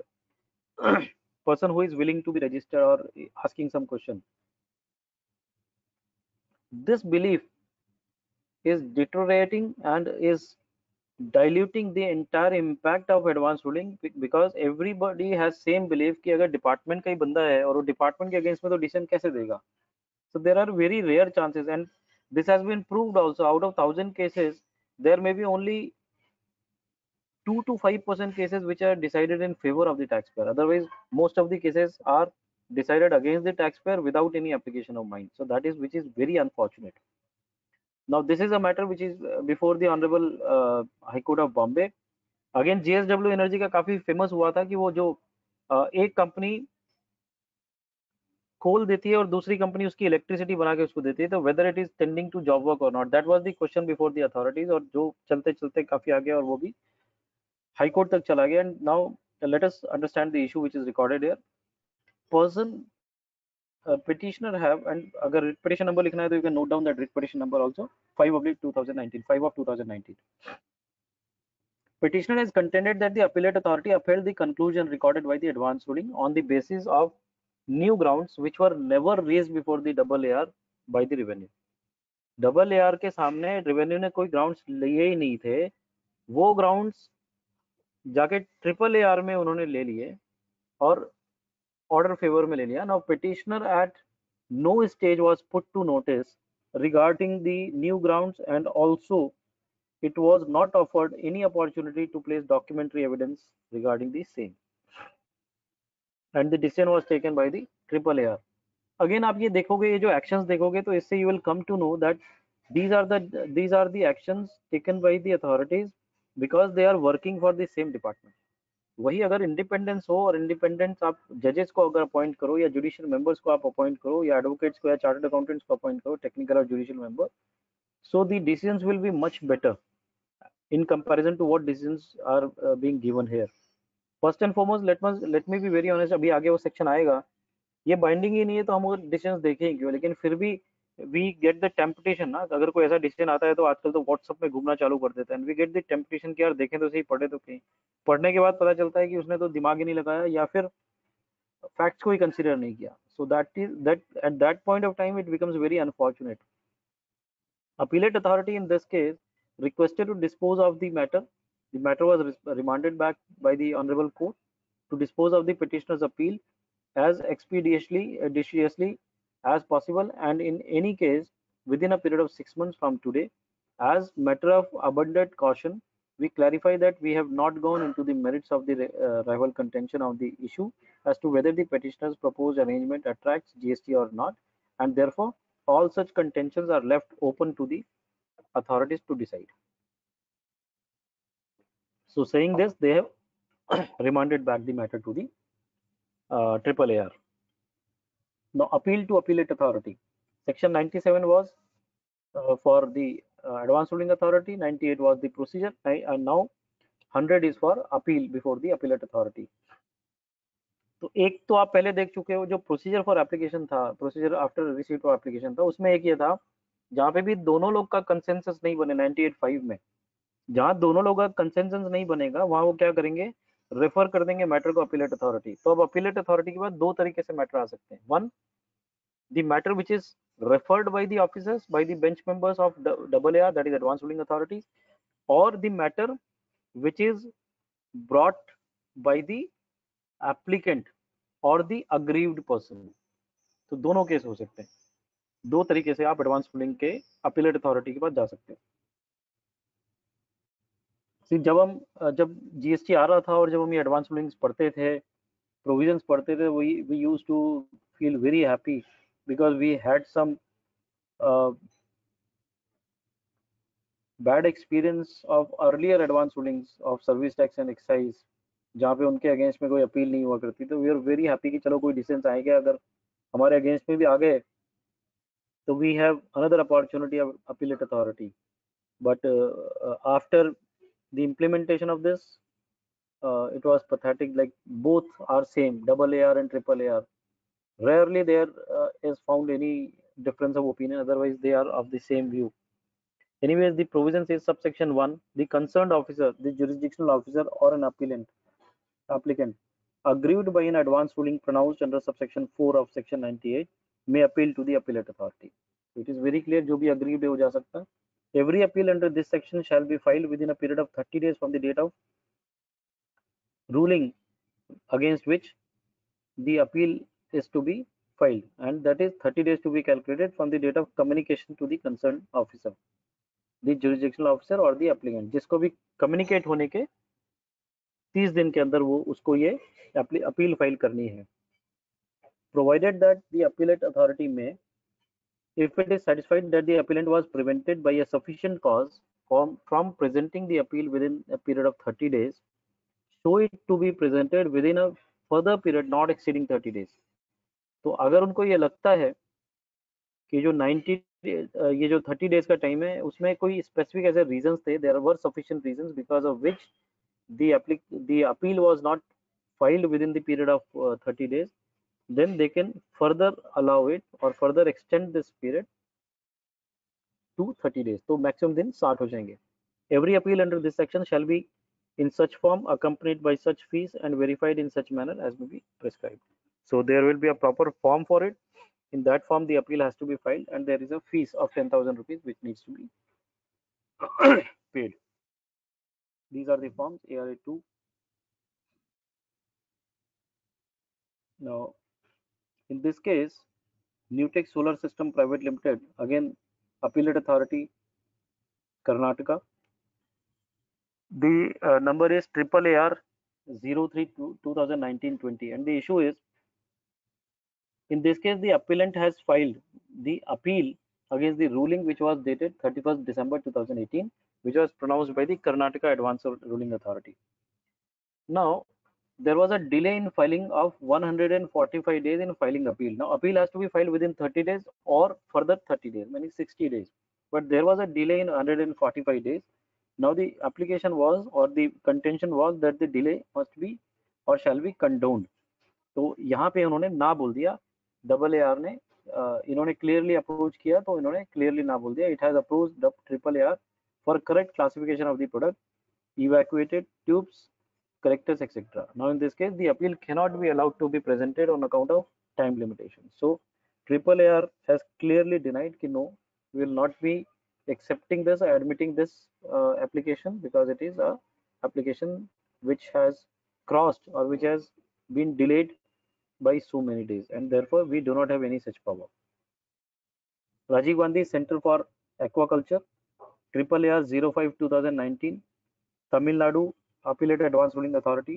S1: person who is willing to be registered or asking some question. This belief is deteriorating and is diluting the entire impact of advanced ruling because everybody has same belief कि अगर department का ही बंदा है और वो department के against में तो डिसीजन कैसे देगा. So there are very rare chances, and this has been proved also. Out of 1,000 cases, there may be only 2 to 5% cases which are decided in favor of the taxpayer. Otherwise, most of the cases are decided against the taxpayer without any application of mind. So that is which is very unfortunate. Now this is a matter which is before the Honorable High Court of Bombay. Again, JSW Energy का काफी famous हुआ था कि वो जो एक company खोल देती है और दूसरी कंपनी उसकी इलेक्ट्रिसिटी बना के उसको देती है, तो whether it is tending to job work और not, that was the question before the authorities, और जो चलते चलते काफी आगे और वो भी हाई कोर्ट तक चला गया. And now let us understand the issue which is recorded here. Person petitioner have, and अगर writ petition number लिखना है तो you can note down that writ petition number also 5/2019, 5 of 2019. Petitioner has contended that the appellate authority upheld the conclusion recorded by the advance ruling on the basis of new grounds which were never raised before the AAR by the revenue. AAR के सामने revenue ने कोई grounds लिए ही नहीं थे, वो grounds जाके AAR में उन्होंने ले लिए और ऑर्डर फेवर में ले लिया. नाउ petitioner at no stage was put to notice regarding the new grounds, and also it was not offered any opportunity to place documentary evidence regarding the same, and the decision was taken by the AAR. Again आप ये देखोगे, ये जो actions देखोगे तो इससे you will come to know that these are the actions taken by the authorities because they are working for the same department. वही अगर इंडिपेंडेंस हो और इंडिपेंडेंस आप जजेस को अगर अपॉइंट करो या जुडिशियल मेंबर्स को आप अपॉइंट करो या एडवोकेट्स को या चार्टर्ड अकाउंटेंट्स को अपॉइंट करो, टेक्निकल और judicial member, so the decisions will be much better in comparison to what decisions are being given here. First and foremost, let me be very honest, अभी आगे वो section आएगा, ये binding ही नहीं है तो हम डिसीजंस देखें ही क्यों, लेकिन फिर भी वी गेट द टेम्पटेशन ना, अगर कोई ऐसा डिसीजन आता है तो आजकल तो व्हाट्सएप में घूमना चालू कर देता है, and we get the temptation कि यार देखें तो सही, पढ़े तो कहीं, पढ़ने के बाद पता चलता है कि उसने तो दिमाग ही नहीं लगाया या फिर फैक्ट्स को ही कंसीडर नहीं किया. So that at that point of time it becomes very unfortunate. Appellate authority in this case requested to dispose of the matter. The matter was remanded back by the honorable court to dispose of the petitioner's appeal as expeditiously as possible, and in any case within a period of 6 months from today. As matter of abundant caution, we clarify that we have not gone into the merits of the rival contention of the issue as to whether the petitioner's proposed arrangement attracts GST or not, and therefore all such contentions are left open to the authorities to decide. So saying this, they have remanded back the matter to the AAR. Now appeal to appellate authority. Section 97 was for the advanced ruling authority, 98 was the procedure, and now 100 is for appeal before the appellate authority. तो एक तो आप पहले देख चुके हो, जो procedure for application था, procedure after receipt of application था, उसमें एक ये था जहाँ पे भी दोनों लोग का कंसेंसस नहीं बने 98(5) में, जहाँ दोनों लोग का कंसेंसस नहीं बनेगा वहाँ वो क्या करेंगे, रेफर कर देंगे मैटर को अपीलेट अथॉरिटी. तो अब अपीलेट अथॉरिटी के बाद दो तरीके से मैटर आ सकते हैं. One, the matter which is referred by the officers, by the bench members of AAR, that is advanced ruling authorities, or the matter which is brought by the applicant or the aggrieved person. तो दोनों case हो सकते हैं, दो तरीके से आप advance ruling के अपीलेट अथॉरिटी के पास जा सकते हैं. जब जीएसटी आ रहा था और जब हम ये एडवांस रूलिंग्स पढ़ते थे, प्रोविजंस पढ़ते थे, we used to feel very happy because we had some bad experience of earlier advance rulings of service tax and excise, जहाँ पे उनके अगेंस्ट में कोई अपील नहीं हुआ करती. तो वी आर वेरी हैप्पी कि चलो कोई डिसीजन आएंगे, अगर हमारे अगेंस्ट में भी आ गए तो we have another opportunity of appellate authority. But after the implementation of this it was pathetic, like both are same, AAR and AAR. Rarely there is found any difference of opinion, otherwise they are of the same view. Anyways, the provision says subsection 1, the concerned officer, the jurisdictional officer or an applicant aggrieved by an advance ruling pronounced under subsection 4 of section 98 may appeal to the appellate authority. So it is very clear, जो भी aggrieved हो जा सकता है. Every appeal under this section shall be filed within a period of 30 days from the date of ruling against which the appeal is to be filed, and that is 30 days to be calculated from the date of communication to the concerned officer, the jurisdictional officer or the applicant. जिसको भी communicate होने के 30 दिन के अंदर वो उसको ये अपील फाइल करनी है. Provided that the appellate authority may, if it is satisfied that the appellant was prevented by a sufficient cause from presenting the appeal within a period of 30 days, show it to be presented within a further period not exceeding 30 days. तो अगर उनको ये लगता है कि जो 90 ये जो 30 डेज का टाइम है उसमें कोई स्पेसिफिक ऐसे रीजंस थे, there were sufficient reasons because of which the appeal was not filed within the period of 30 days, then they can further allow it or further extend this period to 30 days. तो maximum दिन 60 हो जाएंगे. Every appeal under this section shall be in such form, accompanied by such fees and verified in such manner as may be prescribed. So there will be a proper form for it. In that form the appeal has to be filed and there is a fees of 10,000 rupees which needs to be paid. These are the forms ARA2. Now in this case, Newtech Solar System Private Limited, again appellate authority Karnataka. The number is AAR 03 2019-20, and the issue is, in this case the appellant has filed the appeal against the ruling which was dated 31st December 2018, which was pronounced by the Karnataka Advanced Ruling Authority. Now there was a delay in filing of 145 days in filing appeal. Now appeal has to be filed within 30 days or further 30 days, meaning 60 days, but there was a delay in 145 days. Now the application was, or the contention was, that the delay must be or shall be condoned. तो यहाँ पे उन्होंने ना बोल दिया, AAR ने इन्होंने clearly approach किया तो इन्होंने क्लियरली ना बोल दिया. It has approached AAR for correct classification of the product, evacuated tubes, correctors, etc. Now in this case the appeal cannot be allowed to be presented on account of time limitation. So AAR has clearly denied कि no, we will not be accepting this or admitting this application because it is a application which has crossed or which has been delayed by so many days, and therefore we do not have any such power. Rajiv Gandhi Center for Aquaculture, AAR 05 2019, Tamil Nadu Appellate Advanced Ruling Authority.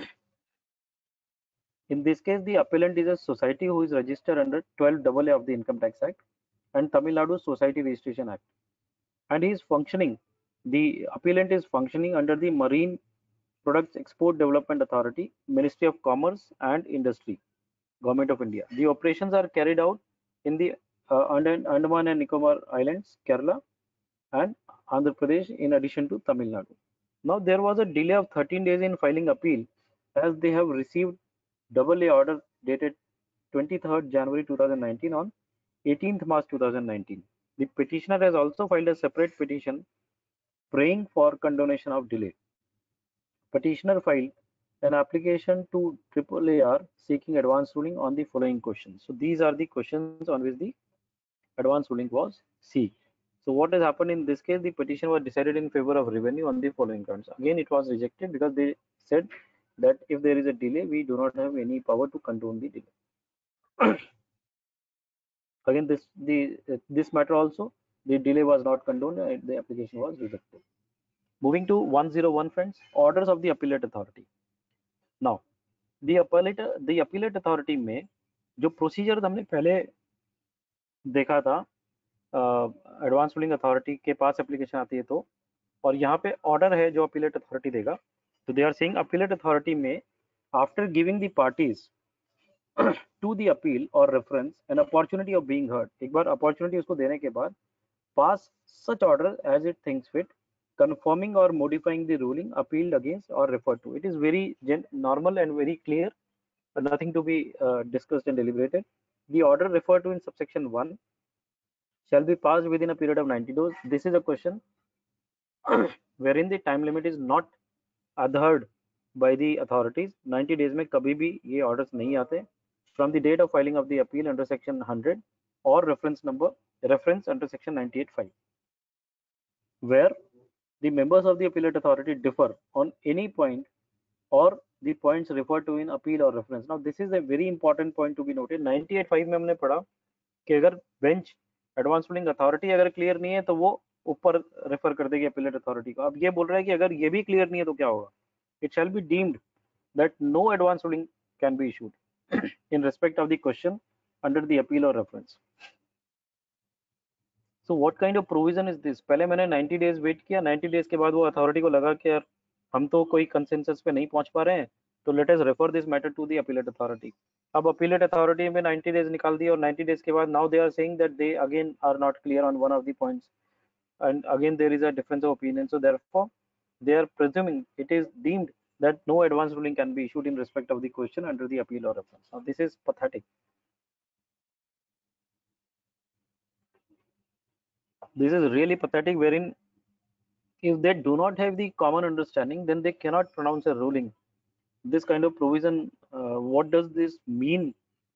S1: In this case, the appellant is a society who is registered under 12AA of the Income Tax Act and Tamil Nadu Society Registration Act, and he is functioning. The appellant is functioning under the Marine Products Export Development Authority, Ministry of Commerce and Industry, Government of India. The operations are carried out in the Andaman and Nicobar Islands, Kerala, and Andhra Pradesh, in addition to Tamil Nadu. Now there was a delay of 13 days in filing appeal as they have received AA order dated 23rd January 2019 on 18th March 2019. The petitioner has also filed a separate petition praying for condonation of delay. Petitioner filed an application to AAR seeking advance ruling on the following questions. So these are the questions on which the advance ruling was seeked. So what has happened in this case? The petition was decided in favor of revenue on the following grounds. Again, it was rejected because they said that if there is a delay, we do not have any power to condone the delay. Again, this matter also, the delay was not condoned, the application was rejected. Moving to 101, friends, orders of the appellate authority. Now, the appellate authority में जो procedure हमने पहले देखा था, advance ruling authority के पास application आती है तो, और यहाँ पे ऑर्डर है जो अपीलेट अथॉरिटी देगा. तो they are saying appellate authority में after giving the parties to the appeal और reference an opportunity of being heard, एक बार अपॉर्चुनिटी उसको देने के बाद pass such order as it thinks fit, confirming or modifying the ruling appealed against or referred to. It is very normal and very clear, nothing to be discussed and deliberated. The order referred to in subsection 1 shall be passed within a period of 90 days. This is a question wherein the time limit is not adhered by the authorities. 90 days में कभी भी ये orders नहीं आते from the date of filing of the appeal under section 100 or reference number reference under section 98(5), where the members of the appellate authority differ on any point or the points referred to in appeal or reference. Now this is a very important point to be noted. 98(5) में हमने पढ़ा कि अगर bench advance ruling authority अगर clear नहीं है तो वो ऊपर रेफर कर देगी अपीलेट अथॉरिटी को. अब ये बोल रहा है कि अगर ये भी क्लियर नहीं है तो क्या होगा? It shall be deemed that no advance ruling can be issued in respect of the question under the appeal और reference. So what kind of provision is this? पहले मैंने 90 डेज वेट किया, 90 डेज के बाद वो अथॉरिटी को लगा कि यार हम तो कोई कंसेंसस पे नहीं पहुंच पा रहे हैं, तो let us refer this matter to the appellate authority. अब अपीलेट अथॉरिटी में 90 डेज निकाल दिया और 90 डेज के बाद now they are saying that they again are not clear on one of the points and again there is a difference of opinion, so therefore they are presuming it is deemed that no advance ruling can be issued in respect of the question under the appeal or reference. Now this is pathetic. This is really pathetic, wherein if they do not have the common understanding, then they cannot pronounce a ruling. This kind of provision, what does this mean?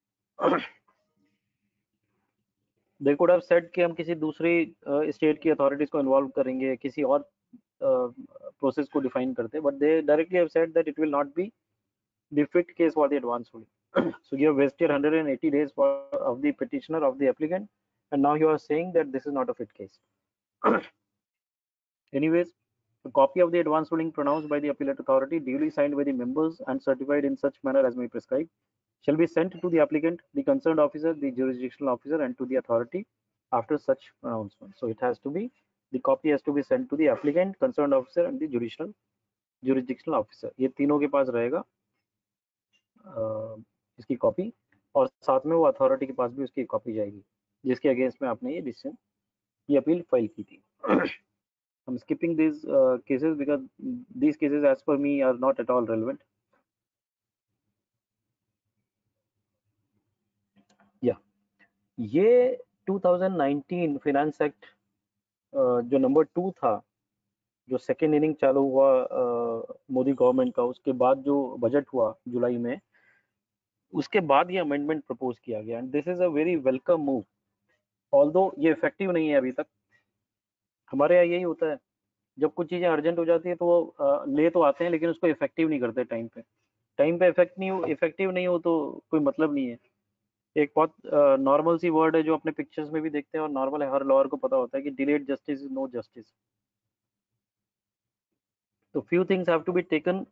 S1: They could have said कि हम किसी दूसरी state की authorities को involve करेंगे, किसी और process को डिफाइन करते, but they directly have said that it will not be the fit case for the advance ruling. So you have wasted 180 days of the petitioner, of the applicant, and now you are saying that this is not a fit case. Anyways, a copy of the advance ruling pronounced by the appellate authority, duly signed by the members and certified in such manner as may prescribe, shall be sent to the applicant, the concerned officer, the jurisdictional officer, and to the authority after such pronouncement. So it has to be, the copy has to be sent to the applicant, concerned officer, and the jurisdictional officer. ये तीनों के पास रहेगा इसकी copy, और साथ में वो authority के पास भी उसकी कॉपी जाएगी जिसके अगेंस्ट में आपने ये डिसीजन, ये अपील फाइल की थी. I'm skipping these cases because these cases as per me are not at all relevant. Yeah, ये 2019 फाइनेंस एक्ट जो नंबर 2 था, जो सेकेंड इनिंग चालू हुआ मोदी गवर्नमेंट का, उसके बाद जो बजट हुआ जुलाई में, उसके बाद ये अमेंडमेंट प्रपोज किया गया. And this is a very welcome move, although ये इफेक्टिव नहीं है अभी तक. हमारे यहाँ यही होता है, जब कुछ चीज़ें अर्जेंट हो जाती है तो वो ले तो आते हैं लेकिन उसको इफेक्टिव नहीं करते टाइम पे. इफेक्टिव नहीं हो तो कोई मतलब नहीं है. एक बहुत नॉर्मल सी वर्ड है जो अपने पिक्चर्स में भी देखते हैं और नॉर्मल है, हर लॉयर को पता होता है कि delayed justice is no justice. तो few things have to be taken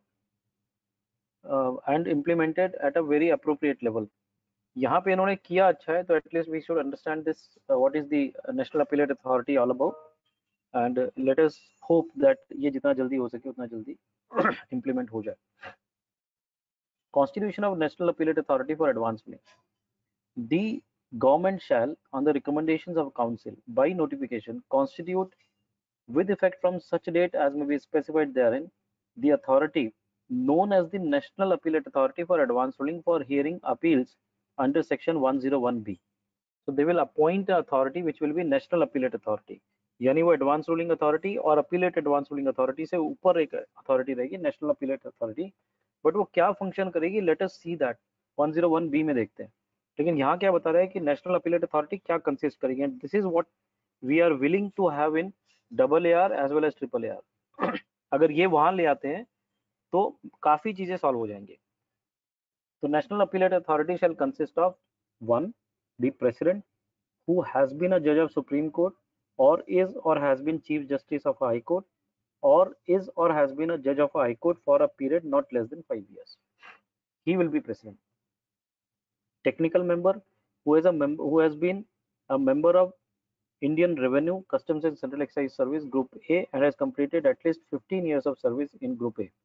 S1: and implemented at a very appropriate level. यहाँ पे इन्होंने किया अच्छा है, तो at least we should understand this what is the national appellate authority all about, and let us hope that ये जितना जल्दी हो सके उतना जल्दी इम्प्लीमेंट हो जाए. Constitution of National Appellate Authority for Advance Ruling. The government shall, on the recommendations of council, by notification, constitute with effect from such date as may be specified therein, the authority known as the National Appellate Authority for Advance Ruling for hearing appeals under section 101B. So they will appoint an authority which will be National Appellate Authority. यानी वो advance ruling authority और appellate advance ruling authority से ऊपर एक authority रहेगी, national appellate authority. But वो क्या function करेगी, let us see that 101B में देखते हैं. लेकिन यहाँ क्या बता रहा है कि नेशनल अपीलेट अथॉरिटी क्या कंसिस्ट करेगी, and this is what we are willing to have in AA as well as AAR. अगर ये वहां ले आते हैं तो काफी चीजें सॉल्व हो जाएंगे. तो national appellate authority shall consist of 1. The president who has been a judge of Supreme Court or is or has been Chief Justice of a High Court or is or has been a judge of a High Court for a period not less than 5 years. He will be president. Technical member who is a member who has been a member of Indian Revenue, Customs and Central Excise Service Group A and has completed at least 15 years of service in Group A.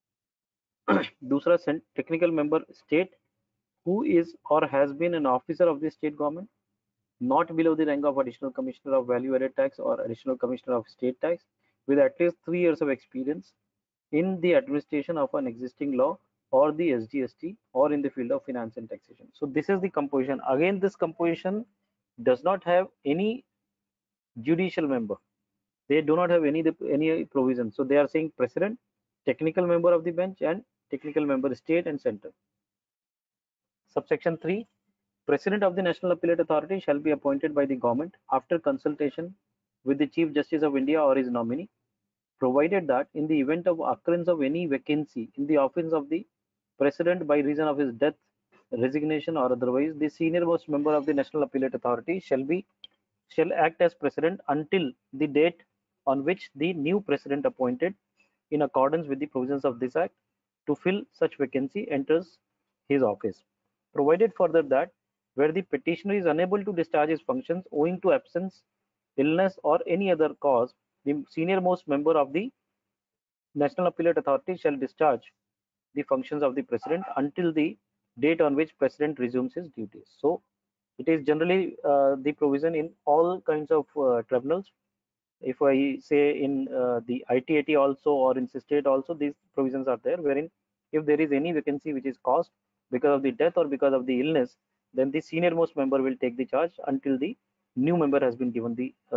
S1: दूसरा technical member state who is or has been an officer of the state government not below the rank of additional commissioner of value added tax or additional commissioner of state tax with at least 3 years of experience in the administration of an existing law or the SGST or in the field of finance and taxation. So this is the composition. Again, this composition does not have any judicial member. They do not have any provision. So they are saying president, technical member of the bench, and technical member state and center. Subsection 3, President of the National Appellate Authority shall be appointed by the government after consultation with the Chief Justice of India or his nominee, provided that in the event of occurrence of any vacancy in the office of the President by reason of his death, resignation, or otherwise, the senior most member of the National Appellate Authority shall act as President until the date on which the new President appointed in accordance with the provisions of this Act to fill such vacancy enters his office. Provided further that where the petitioner is unable to discharge his functions owing to absence, illness, or any other cause, the senior most member of the National Appellate Authority shall discharge the functions of the President until the date on which President resumes his duties. So it is generally the provision in all kinds of tribunals. If I say in the ITAT also or in state also, these provisions are there, wherein if there is any vacancy which is caused because of the death or because of the illness, then the senior most member will take the charge until the new member has been given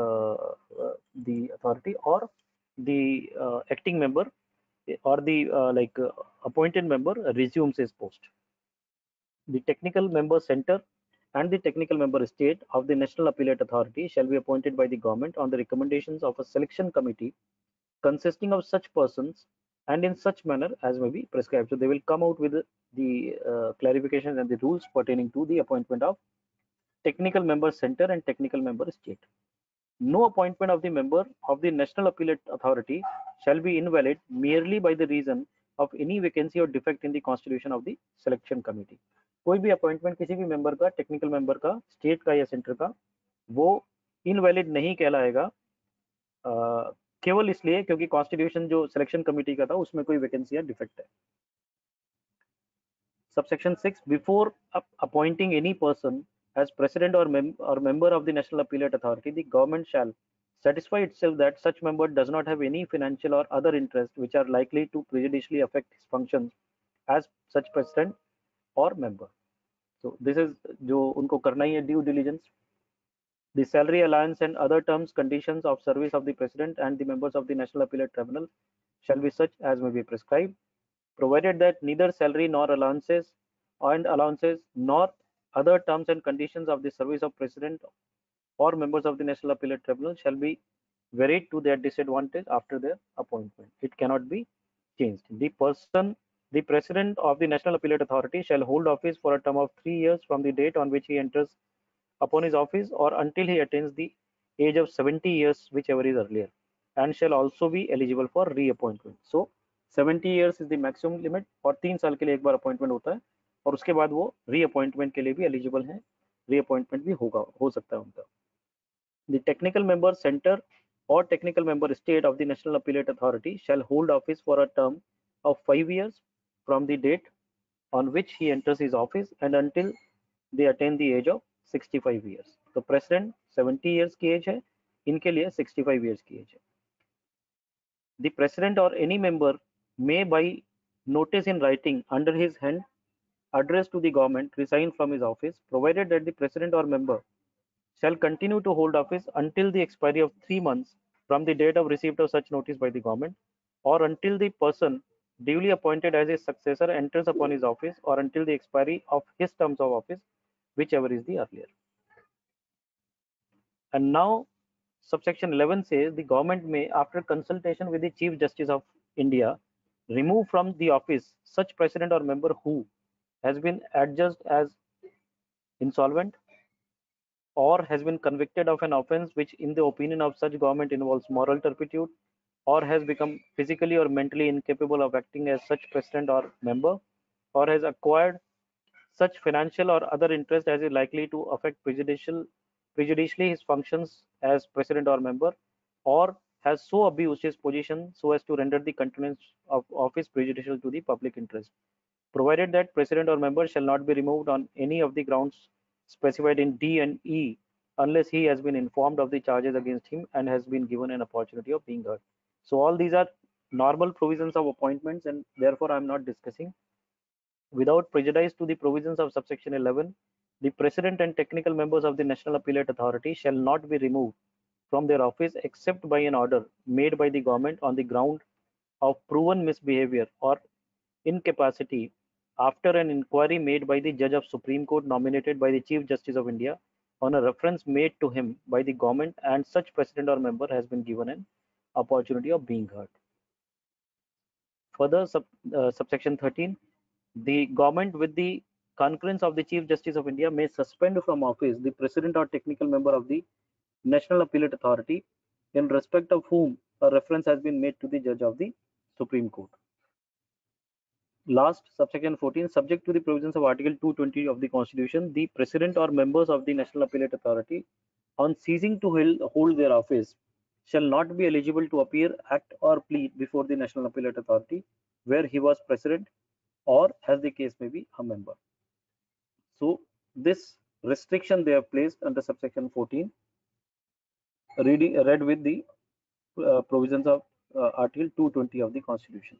S1: the authority, or the acting member or the appointed member resumes his post. The technical member center and the technical member state of the National Appellate Authority shall be appointed by the government on the recommendations of a selection committee consisting of such persons and in such manner as may be prescribed. So they will come out with the clarifications and the rules pertaining to the appointment of technical member center and technical member state. No appointment of the member of the National Appellate Authority shall be invalid merely by the reason of any vacancy or defect in the constitution of the selection committee. कोई भी appointment किसी भी member का, technical member का, state का या centre का, वो इनवैलिड नहीं कहलाएगा केवल इसलिए क्योंकि कॉन्स्टिट्यूशन जो सिलेक्शन कमेटी का था उसमें कोई वैकेंसी या डिफेक्ट है. Subsection 6. Before appointing any person as president or member of the National Appellate Authority, the government shall satisfy itself that such member does not have any financial or other interests which are likely to prejudicially affect his functions as such president or member. So this is जो उनको करना ही है due diligence. The salary allowance and other terms, conditions of service of the president and the members of the National Appellate Tribunal shall be such as may be prescribed, provided that neither salary nor allowances nor other terms and conditions of the service of president or members of the National Appellate Tribunal shall be varied to their disadvantage after their appointment. It cannot be changed. The president of the National Appellate Authority shall hold office for a term of 3 years from the date on which he enters upon his office or until he attains the age of 70 years, whichever is earlier, and shall also be eligible for reappointment. So 70 years is the maximum limit और 3 साल के लिए एक बार appointment होता है और उसके बाद वो रीअपॉइंटमेंट के लिए भी एलिजिबल हैं, रीअपॉइंटमेंट भी हो सकता है उनका. The technical member center or technical member state of the National Appellate Authority shall hold office for a term of 5 years from the date on which he enters his office and until they attain the age of 65 years. तो president 70 years की age है, इनके लिए 65 years की age है. The president or any member may by notice in writing under his hand address to the government resign from his office, provided that the president or member shall continue to hold office until the expiry of 3 months from the date of receipt of such notice by the government, or until the person duly appointed as his successor enters upon his office, or until the expiry of his terms of office, whichever is the earlier. And now subsection 11 says the government may, after consultation with the Chief Justice of India, remove from the office such president or member who has been adjudged as insolvent or has been convicted of an offense which in the opinion of such government involves moral turpitude, or has become physically or mentally incapable of acting as such president or member, or has acquired such financial or other interest as is likely to affect prejudicially his functions as president or member, or has so abused his position so as to render the continuance of office prejudicial to the public interest, provided that president or member shall not be removed on any of the grounds specified in D and E unless he has been informed of the charges against him and has been given an opportunity of being heard. So all these are normal provisions of appointments, and therefore I am not discussing. Without prejudice to the provisions of subsection 11, the president and technical members of the National Appellate Authority shall not be removed from their office except by an order made by the government on the ground of proven misbehavior or incapacity after an inquiry made by the judge of Supreme Court nominated by the Chief Justice of India on a reference made to him by the government, and such president or member has been given an opportunity of being heard. Further, subsection 13, the government with the concurrence of the Chief Justice of India may suspend from office the president or technical member of the National Appellate Authority in respect of whom a reference has been made to the judge of the Supreme Court. Last, subsection 14, subject to the provisions of Article 220 of the Constitution, the President or members of the National Appellate Authority, on ceasing to hold their office, shall not be eligible to appear, act, or plead before the National Appellate Authority, where he was President or, as the case may be, a member. So, this restriction they have placed under subsection 14, read with the provisions of Article 220 of the Constitution.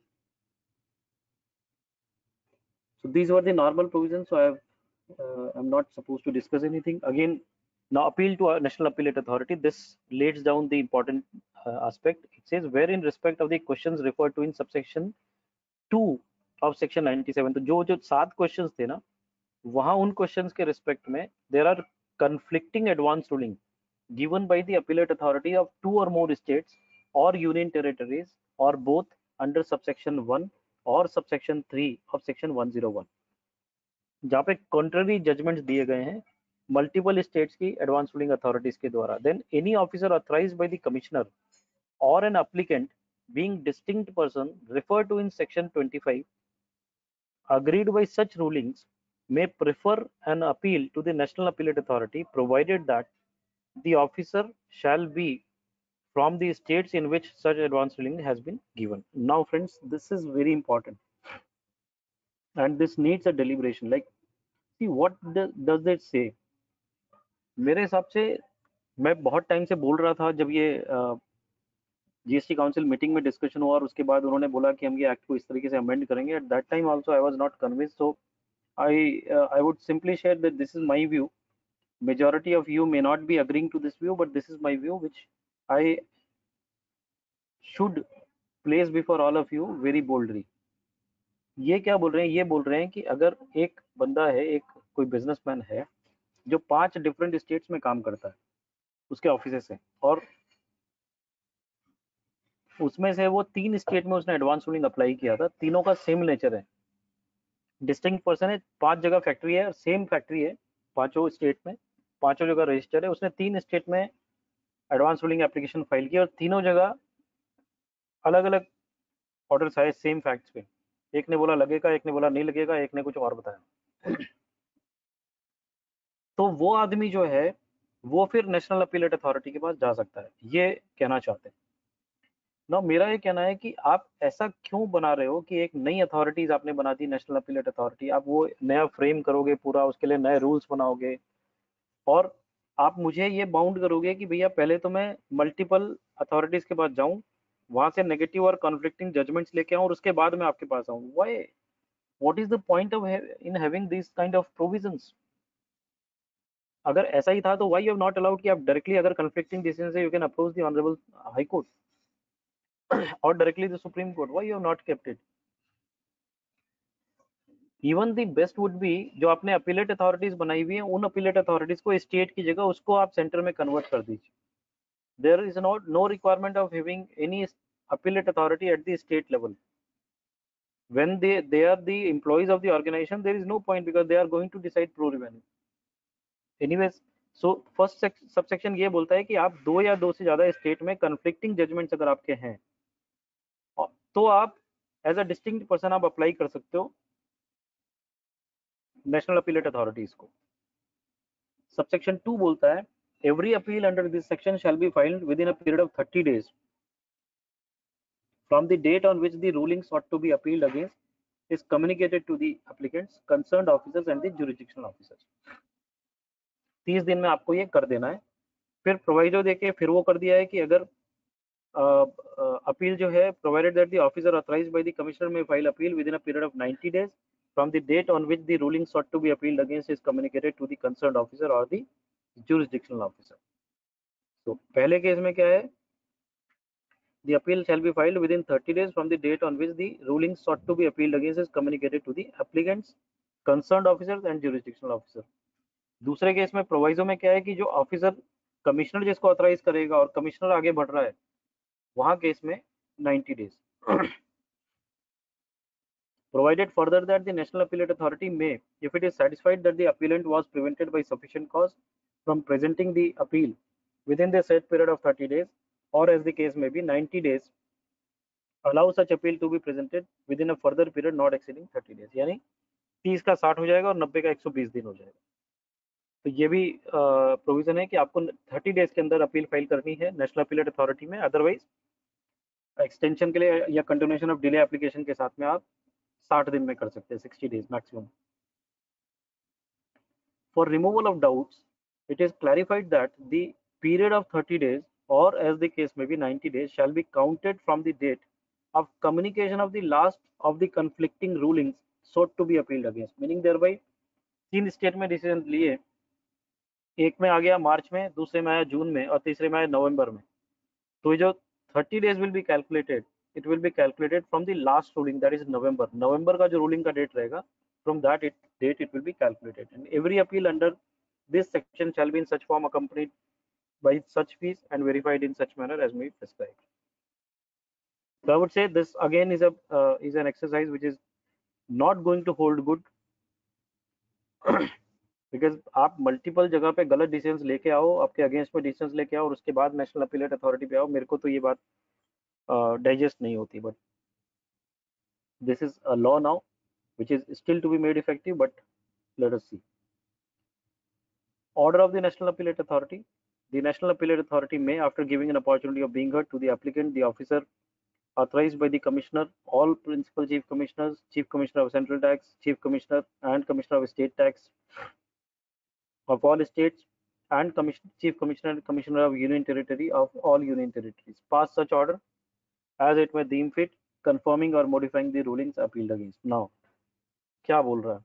S1: So these were the normal provisions. So I'm not supposed to discuss anything again. Now, appeal to a National Appellate Authority. This lays down the important aspect. It says, where in respect of the questions referred to in subsection 2 of section 97. तो जो 7 questions थे ना, वहां उन questions के respect में there are conflicting advance ruling given by the appellate authority of 2 or more states or union territories or both under subsection 1 और subsection 3 of section 101, जहाँ पे contrary judgments दिए गए हैं multiple states की advance ruling authorities के द्वारा. Then any officer authorized by the commissioner or an applicant being distinct person referred to in section 25 agreed by such rulings may prefer an appeal to the National Appellate Authority, provided that the officer shall be from the states in which such advance ruling has been given. Now friends, this is very important and this needs a deliberation. Like, see, what does it say? मेरे हिसाब से मैं बहुत time से बोल रहा था, जब ये जीएसटी काउंसिल मीटिंग में डिस्कशन हुआ और उसके बाद उन्होंने बोला कि हम ये एक्ट को इस तरीके से अमेंड करेंगे. At that time also I was not convinced. So I would simply share that this is my view. Majority of you may not be agreeing to this view, but this is my view, which I should place before all of you very boldly. ये क्या बोल रहे हैं? ये बोल रहे हैं कि अगर एक बंदा है, एक कोई बिजनेसमैन है जो 5 डिफरेंट स्टेट्स में काम करता है उसके ऑफिस से, और उसमें से वो 3 स्टेट में उसने एडवांस रूलिंग अप्लाई किया था, तीनों का सेम नेचर है, डिस्टिंक्ट पर्सन है, 5 जगह फैक्ट्री है, सेम फैक्ट्री है, पांचों स्टेट में, पांचों जगह रजिस्टर है, उसने 3 स्टेट में एडवांस रूलिंग एप्लीकेशन फाइल की और तीनों जगह अलग अलग ऑर्डर्स आए सेम फैक्ट्स पे. एक ने बोला लगेगा, एक ने बोला नहीं लगेगा, एक ने कुछ और बताया. तो वो आदमी जो है वो फिर नेशनल अपीलेट अथॉरिटी के पास जा सकता है, ये कहना चाहते हैं ना. मेरा ये कहना है कि आप ऐसा क्यों बना रहे हो कि एक नई अथॉरिटीज आपने बना दी, नेशनल अपीलेट अथॉरिटी, आप वो नया फ्रेम करोगे पूरा, उसके लिए नए रूल्स बनाओगे और आप मुझे ये बाउंड करोगे कि भैया पहले तो मैं मल्टीपल अथॉरिटीज के पास जाऊं, वहां से नेगेटिव और कॉन्फ्लिक्टिंग जजमेंट्स लेके आऊं और उसके बाद मैं आपके पास आऊं. Why? What is the point of in having this kind of provisions? अगर ऐसा ही था तो why you have not allowed कि आप डायरेक्टली अगर कॉन्फ्लिक्टिंग डिसीजन है you can approach the honourable high court or directly the Supreme Court? Why you have not kept it? Even the best would be जो आपने appellate authorities बनाई हुई हैं, उन अपीलेट अथॉरिटीज को स्टेट की जगह उसको आप सेंटर में कन्वर्ट कर दीजिए. There is no requirement of having any appellate authority at the state level. When they are the employees of the organization, there is no point because they are going to decide pro revenue. Anyways, so first subsection ये बोलता है कि आप 2 या 2 से ज्यादा state में conflicting judgements अगर आपके हैं तो आप एज अ डिस्टिंक्ट पर्सन आप अप्लाई कर सकते हो नेशनल अपीलेट अथॉरिटीज को. सबसेक्शन 2 बोलता है every appeal under this section shall be filed within a period of 30 days from the date on which the ruling sought to be appealed against is communicated to the applicants, concerned officers and the jurisdictional officers. 30 दिन में आपको ये कर देना है. फिर प्रोवाइडो देके फिर वो कर दिया है कि अगर अपील जो है, provided that the officer authorised by the commissioner may file appeal within a period of 90 days from the date on which the ruling sought to be appealed against is communicated to the concerned officer or the jurisdictional officer. तो पहले case में क्या है, The appeal shall be filed within 30 days from the date on which the ruling sought to be appealed against is communicated to the applicants, concerned officers and jurisdictional officer. दूसरे case में proviso में क्या है कि जो officer commissioner जिसको authorise करेगा और कमिश्नर आगे बढ़ रहा है, वहां केस में 90 days. Provided further that the National Appellate Authority may, if it is satisfied that the appellant was prevented by sufficient cause from presenting the appeal within the set period of 30 days, or as the case may be 90 days, allow such appeal to be presented within a further period not exceeding 30 days. यानी 30 का 60 हो जाएगा और 90 का 120 दिन हो जाएगा. तो ये भी प्रोविजन है कि आपको 30 डेज के अंदर अपील फाइल करनी है नेशनल अपीलेट अथॉरिटी में, अदरवाइज एक्सटेंशन के लिए या कंटिन्यूएशन ऑफ डिले एप्लीकेशन के साथ में आप 60 दिन में कर सकते हैं, 60 days maximum. For removal of doubts, it is clarified that the period of 30 days or as the case may be 90 days shall be counted from the date of communication of the last of the conflicting rulings sought to be appealed against. Meaning thereby 3 state में decision लिए, एक में आ गया मार्च में, दूसरे में आया जून में और तीसरे में आया नवंबर में. तो ये जो 30 days will be calculated, it will be calculated from the last ruling, that is November. नवंबर का जो रूलिंग का डेट रहेगा, from that date it will be calculated, and every appeal under this section shall be in such form accompanied by such fees and verified in such manner as may be prescribed. So I would say this again is an exercise which is not going to hold good because आप multiple जगह पे गलत decisions लेके आओ, आपके against में decisions लेके आओ और उसके बाद नेशनल अपीलेट अथॉरिटी पे आओ. मेरे को तो ये बात डाइजेस्ट नहीं होती. But this is a law now which is still to be made effective, but let us see. Order of the National Appellate Authority. The National Appellate Authority may, after giving an opportunity of being heard to the applicant, the officer authorized by the Commissioner, all Principal Chief Commissioners, Chief Commissioner of Central Tax, Chief Commissioner and Commissioner of State Tax of all states, and Chief Commissioner and Commissioner of Union Territory of all Union Territories, pass such order as it may deem fit, confirming or modifying the rulings appealed against. Now, क्या बोल रहा है?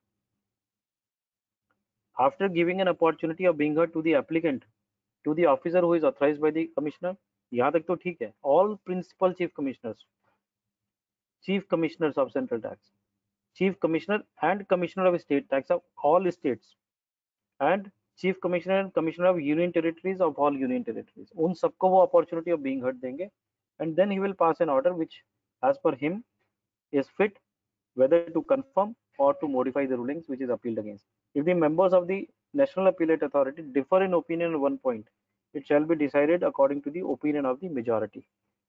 S1: After giving an opportunity of being heard to the applicant, to the officer who is authorized by the commissioner, यहाँ तक तो ठीक है. All principal chief commissioners, chief commissioners of central tax, chief commissioner and commissioner of state tax of all states, and chief commissioner and commissioner of union territories of all union territories, उन सबको वो opportunity of being heard देंगे, and then he will pass an order which as per him is fit whether to confirm or to modify the rulings which is appealed against. If the members of the National Appellate Authority differ in opinion on one point, it shall be decided according to the opinion of the majority.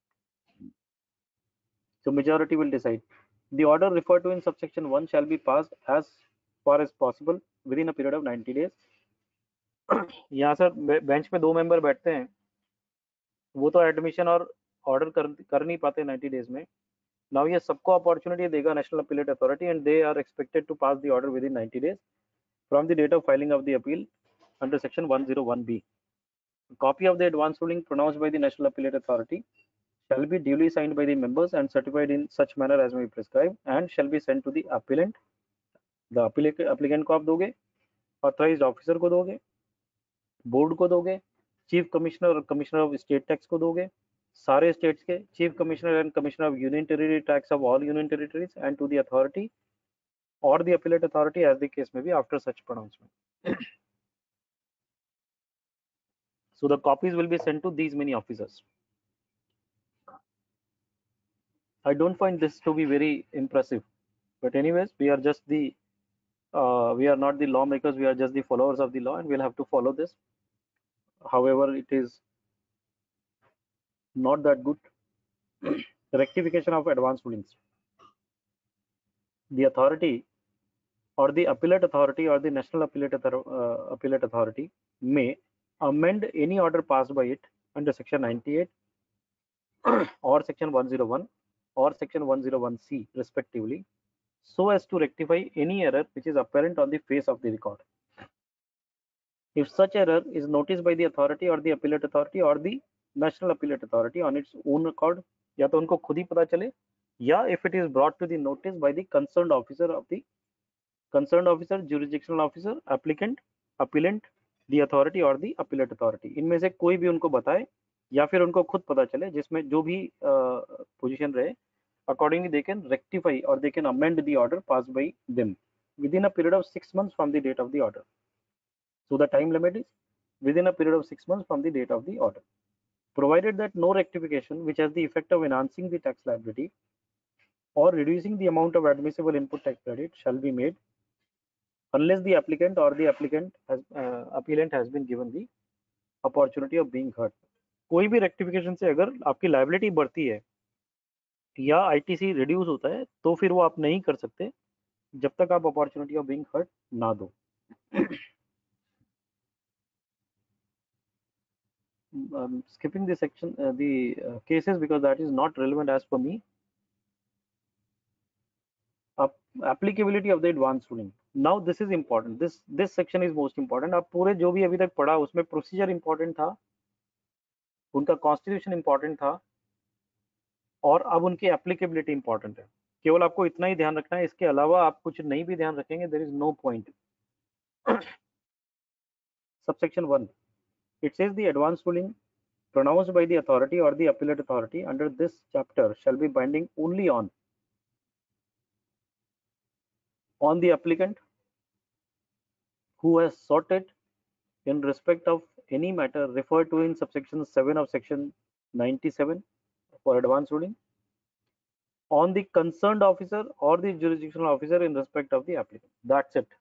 S1: So majority will decide. The order referred to in subsection 1 shall be passed as far as possible within a period of 90 days. यहाँ sir bench में 2 member बैठते हैं, वो तो admission और order कर नहीं पाते 90 days में. Now ये सबको अपॉर्चुनिटी देगा national appellate authority, and they are expected to pass the order within 90 days from the date of filing of the appeal under section 101B. A copy of the advance ruling pronounced by the National Appellate Authority shall be duly signed by the members and certified in such manner as may be prescribed, and shall be sent to the appellant. The applicant को आप दोगे, authorized officer को दोगे, board को दोगे, chief commissioner और commissioner of state tax को दोगे, सारे स्टेट्स के chief commissioner and commissioner of union territory tax of all union territories, and to the authority or the appellate authority as the case may be after such pronouncement. So the copies will be sent to these many officers. I don't find this to be very impressive, but anyways, we are just the we are not the lawmakers, we are just the followers of the law, and we'll have to follow this. However, it is not that good. Rectification of advance rulings. The authority or the appellate authority or the National Appellate Authority may amend any order passed by it under section 98 or section 101 or section 101C respectively, so as to rectify any error which is apparent on the face of the record. If such error is noticed by the authority or the appellate authority or the National Appellate Authority on its own accord, या तो उनको खुद ही पता चले, या if it is brought to the notice by the concerned officer, jurisdictional officer, applicant, appellant, the authority or the appellate authority, इनमें से कोई भी उनको बताए या फिर उनको खुद पता चले, जिसमें जो भी पोजीशन रहे, accordingly they can rectify or they can amend the order passed by them within a period of 6 months from the date of the order. So the time limit is within a period of 6 months from the date of the order, provided that no rectification which has the effect of enhancing the tax liability or reducing the amount of admissible input tax credit shall be made unless the applicant or the appellant has been given the opportunity of being heard. कोई भी rectification से अगर आपकी liability बढ़ती है या ITC reduce होता है तो फिर वो आप नहीं कर सकते जब तक आप अपॉर्चुनिटी ऑफ बीइंग हर्ट ना दो. Skipping the section, the cases, because that is not relevant as per me. Applicability of the advance ruling. Now this is important. This section is most important. आप पूरे जो भी अभी तक पढ़ा उसमें प्रोसीजर इंपॉर्टेंट था, उनका कॉन्स्टिट्यूशन इंपॉर्टेंट था, और अब उनकी एप्लीकेबिलिटी इंपॉर्टेंट है. केवल आपको इतना ही ध्यान रखना है, इसके अलावा आप कुछ नहीं भी ध्यान रखेंगे, there is no point. Subsection 1. It says the advance ruling pronounced by the authority or the appellate authority under this chapter shall be binding only on the applicant who has sought it in respect of any matter referred to in subsection 7 of section 97 for advance ruling, on the concerned officer or the jurisdictional officer in respect of the applicant. That's it.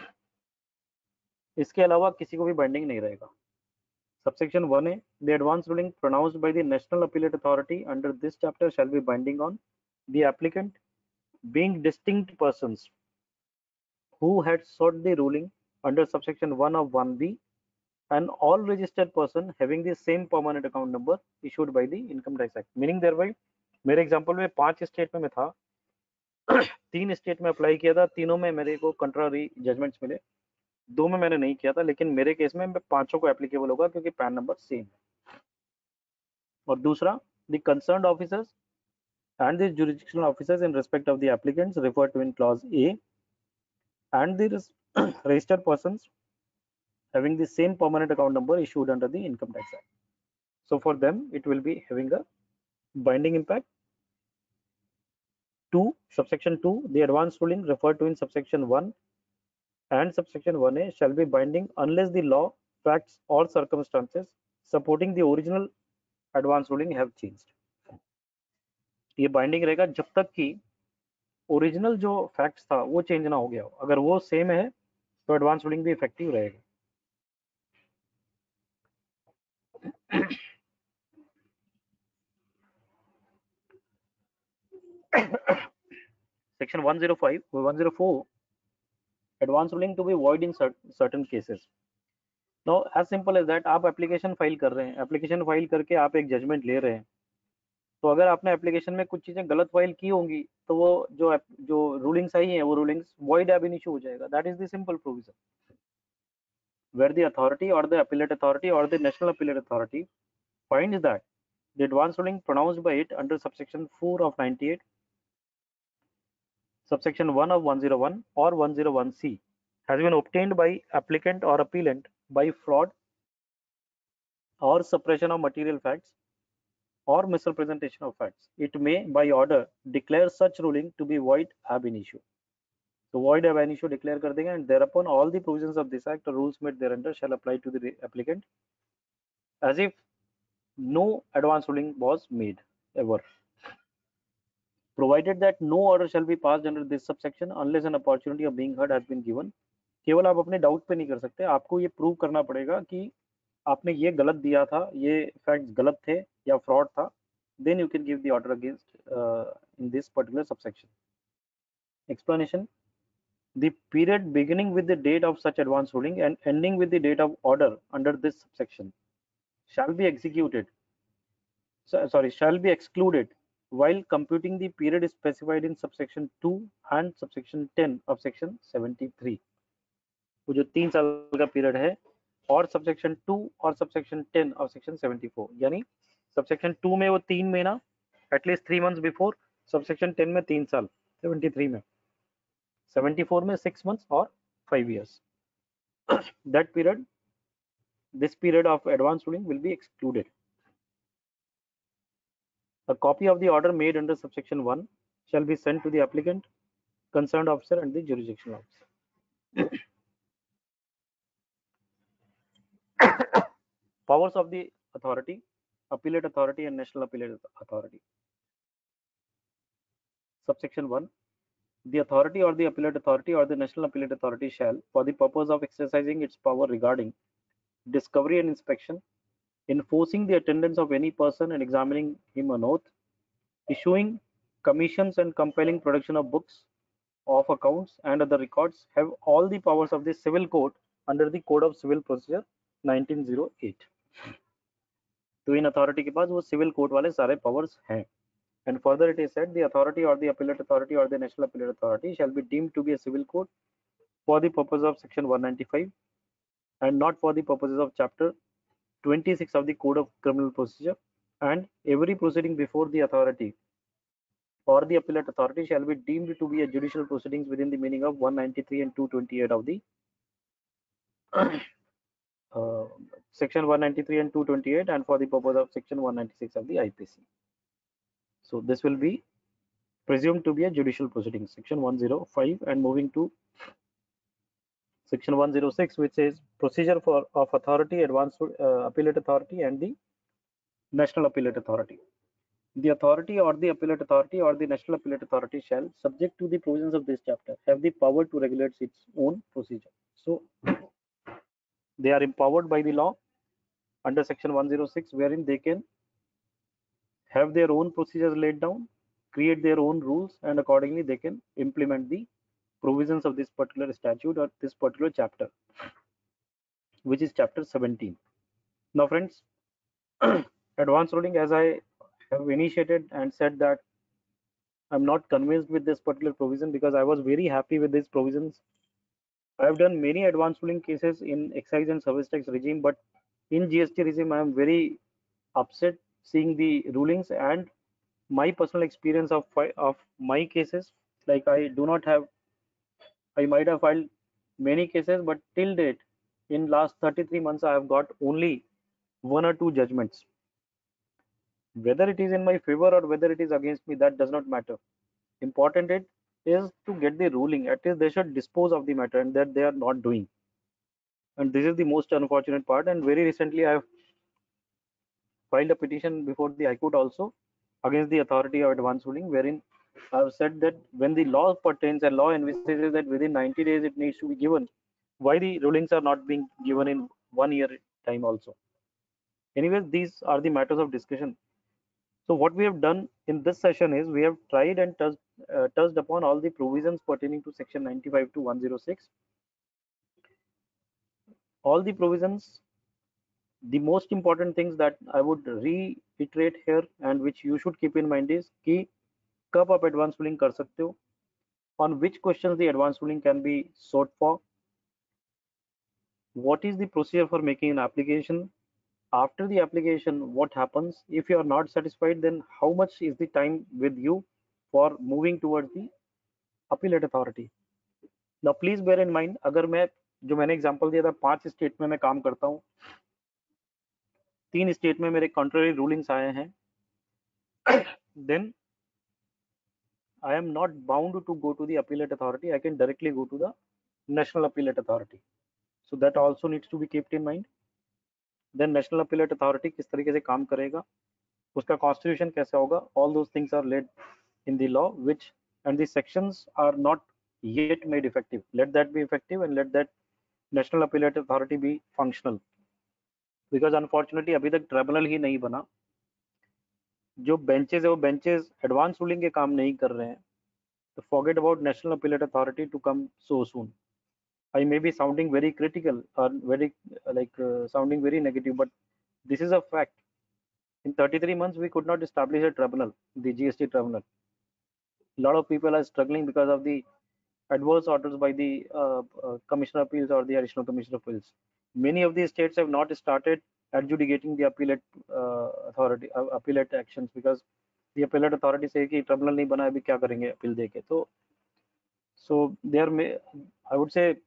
S1: इसके अलावा किसी को भी binding नहीं रहेगा. Subsection 1A, the advance ruling pronounced by the National Appellate Authority under this chapter shall be binding on the applicant being distinct persons who had sought the ruling under subsection 1 of 1B and all registered person having the same permanent account number issued by the Income Tax Act. Meaning thereby, मेरे example में 5 state में मैं था, 3 state में apply किया था, तीनों में मेरे को कंट्रारी जजमेंट्स मिले, 2 में मैंने नहीं किया था, लेकिन मेरे केस में 5 को एप्लीकेबल होगा क्योंकि पैन नंबर सेम है. और दूसरा, the concerned officers and the jurisdictional officers in respect of the applicants referred to in clause A and the registered persons having the same permanent account number issued under the Income Tax Act. So for them, it will be having a binding impact. 2. Subsection 2, the advance ruling referred to in subsection 1 and subsection 1A shall be binding unless the law, facts or circumstances supporting the original advance ruling have changed. ये binding रहेगा जब तक कि original जो facts था वो change ना हो गया हो. अगर वो सेम है तो एडवांस रूलिंग भी इफेक्टिव रहेगा. Section 105, 104, advance ruling to be void in certain cases. Now as simple as that, आप एप्लीकेशन फाइल कर रहे हैं, एप्लीकेशन फाइल करके आप एक जजमेंट ले रहे हैं, तो अगर आपने एप्लीकेशन में कुछ चीजें गलत फाइल की होंगी तो वो जो रूलिंग्स आई हैं वो रूलिंग्स void ab initio हो जाएगा. That is the simple provision where the authority or the appellate authority or the national appellate authority finds that the advance ruling pronounced by it under subsection 4 of 98, subsection 1 of 101 or 101C has been obtained by applicant or appellant by fraud or suppression of material facts or misrepresentation of facts, it may by order declare such ruling to be void ab initio. So void ab initio declare कर देंगे, and thereupon all the provisions of this act or rules made thereunder shall apply to the applicant as if no advance ruling was made ever, provided that no order shall be passed under this subsection unless an opportunity of being heard has been given. केवल आप अपने doubt पे नहीं कर सकते, आपको ये prove करना पड़ेगा कि आपने ये गलत दिया था, ये फैक्ट्स गलत थे या फ्रॉड था, then you can give the order against in this particular subsection. Explanation: the period beginning with the date of such advance ruling and ending with the date of order under this subsection shall be excluded while computing the period specified in subsection 2 and subsection 10 of section 73. वो जो 3 साल का period है और subsection 2 और subsection 10 of section 74, यानी subsection 2 में वो 3 महीना एटलीस्ट 3 मंथ्स बिफोर, सबसेक्शन 10 में 3 साल, 73 में, 74 में 6 मंथ्स और 5 years. That period, this period of advance ruling will be excluded. A copy of the order made under subsection 1 shall be sent to the applicant, concerned officer, and the jurisdictional officer. Powers of the authority, appellate authority, and national appellate authority. Subsection 1. The authority or the appellate authority or the national appellate authority shall, for the purpose of exercising its power regarding discovery and inspection, enforcing the attendance of any person and examining him on oath, issuing commissions and compelling production of books, of accounts and other records, have all the powers of the civil court under the Code of Civil Procedure 1908. तो इन authority के पास वो civil court वाले सारे powers हैं. And further it is said, the authority or the appellate authority or the national appellate authority shall be deemed to be a civil court for the purpose of section 195 and not for the purposes of chapter 26 of the Code of Criminal Procedure, and every proceeding before the authority or the appellate authority shall be deemed to be a judicial proceedings within the meaning of 193 and 228 of the section 193 and 228, and for the purpose of section 196 of the IPC. So this will be presumed to be a judicial proceeding, section 105. And moving to section 106, which says procedure of authority, advanced appellate authority, and the national appellate authority. The authority or the appellate authority or the national appellate authority shall, subject to the provisions of this chapter, have the power to regulate its own procedure. So they are empowered by the law under section 106, wherein they can have their own procedures laid down, create their own rules, and accordingly they can implement the provisions of this particular statute or this particular chapter, which is chapter 17. Now friends, advanced ruling, as I have initiated and said, that I'm not convinced with this particular provision because I was very happy with these provisions. I have done many advanced ruling cases in excise and service tax regime, but in GST regime I am very upset seeing the rulings and my personal experience of my cases. Like I might have filed many cases, but till date in last 33 months I have got only 1 or 2 judgments. Whether it is in my favor or whether it is against me, that does not matter. Important it is to get the ruling. At least they should dispose of the matter, and that they are not doing. And this is the most unfortunate part. And very recently I have filed a petition before the High Court also against the authority of advance ruling, wherein I have said that when the law pertains and law envisages that within 90 days it needs to be given, why the rulings are not being given in 1 year time also. Anyways, these are the matters of discussion. So what we have done in this session is we have tried and touched upon all the provisions pertaining to section 95 to 106. All the provisions. The most important things that I would reiterate here and which you should keep in mind is कि कब आप advanced ruling कर सकते हो, on which questions the advanced ruling can be sought for, what is the procedure for making an application, after the application what happens, if you are not satisfied then how much is the time with you for moving towards the appellate authority. Now please bear in mind, अगर मैं जो मैंने example दिया था 5 state में मैं काम करता हूँ, 3 स्टेट में मेरे कॉन्ट्ररी रूलिंग्स आए हैं, then I am not bound to go to the appellate authority. I can directly go to the national appellate authority. So that also needs to be kept in mind. Then national appellate authority किस तरीके से काम करेगा, उसका constitution कैसा होगा, all those things are laid in the law, which and the sections are not yet made effective. Let that be effective and let that national appellate authority be functional. Because unfortunately अभी तक tribunal ही नहीं बना. जो benches है वो benches advance ruling के काम नहीं कर रहे हैं. तो forget about national appellate authority to come so soon. I may be sounding very critical or very sounding very negative, but this is a fact. In 33 months we could not establish a tribunal, the GST tribunal. A lot of people are struggling because of the adverse orders by the commissioner of appeals or the additional commissioner of appeals. Many of these states have not started adjudicating the appellate actions because the appellate authority say कि tribunal नहीं बना अभी क्या करेंगे appeal देके. So there may, I would say,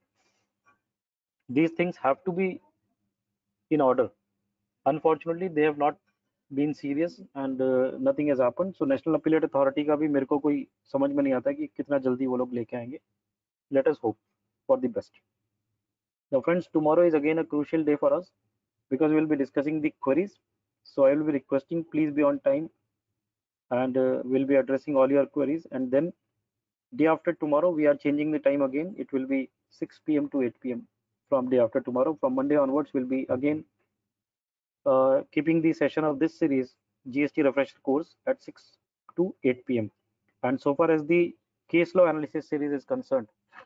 S1: these things have to be in order. Unfortunately they have not been serious and nothing has happened. So National Appellate Authority का भी मेरे को कोई समझ में नहीं आता कि कितना जल्दी वो लोग लेके आएंगे. Let us hope for the best. Now friends, tomorrow is again a crucial day for us because we will be discussing the queries. So I will be requesting please be on time and we'll be addressing all your queries. And then day after tomorrow we are changing the time again. It will be 6 p.m. to 8 p.m. from day after tomorrow. From Monday onwards we'll be again keeping the session of this series GST refresher course at 6 to 8 p.m. And so far as the case law analysis series is concerned,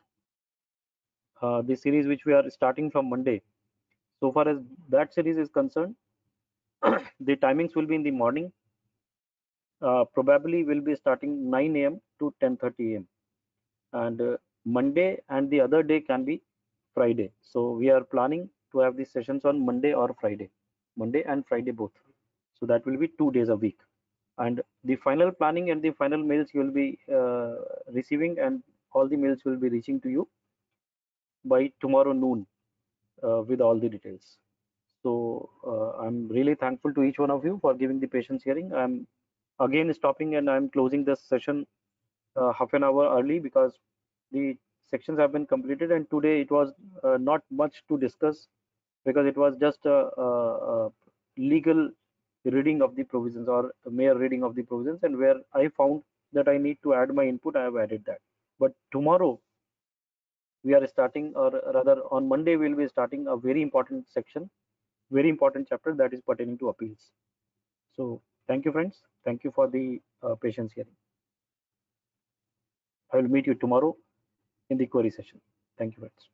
S1: the series which we are starting from Monday, so far as that series is concerned, the timings will be in the morning. Probably will be starting 9 a.m. to 10:30 a.m. and Monday and the other day can be Friday. So we are planning to have these sessions on Monday or Friday, Monday and Friday both. So that will be 2 days a week. And the final planning and the final mails you will be receiving, and all the mails will be reaching to you by tomorrow noon with all the details. So I'm really thankful to each one of you for giving the patience hearing. I'm again stopping and I'm closing this session half an hour early because the sections have been completed, and today it was not much to discuss because it was just a legal reading of the provisions or a mere reading of the provisions, and where I found that I need to add my input, I have added that. But tomorrow we are starting, or rather on Monday we will be starting a very important section, very important chapter, that is pertaining to appeals. So thank you friends, thank you for the patience hearing. I will meet you tomorrow in the query session. Thank you friends.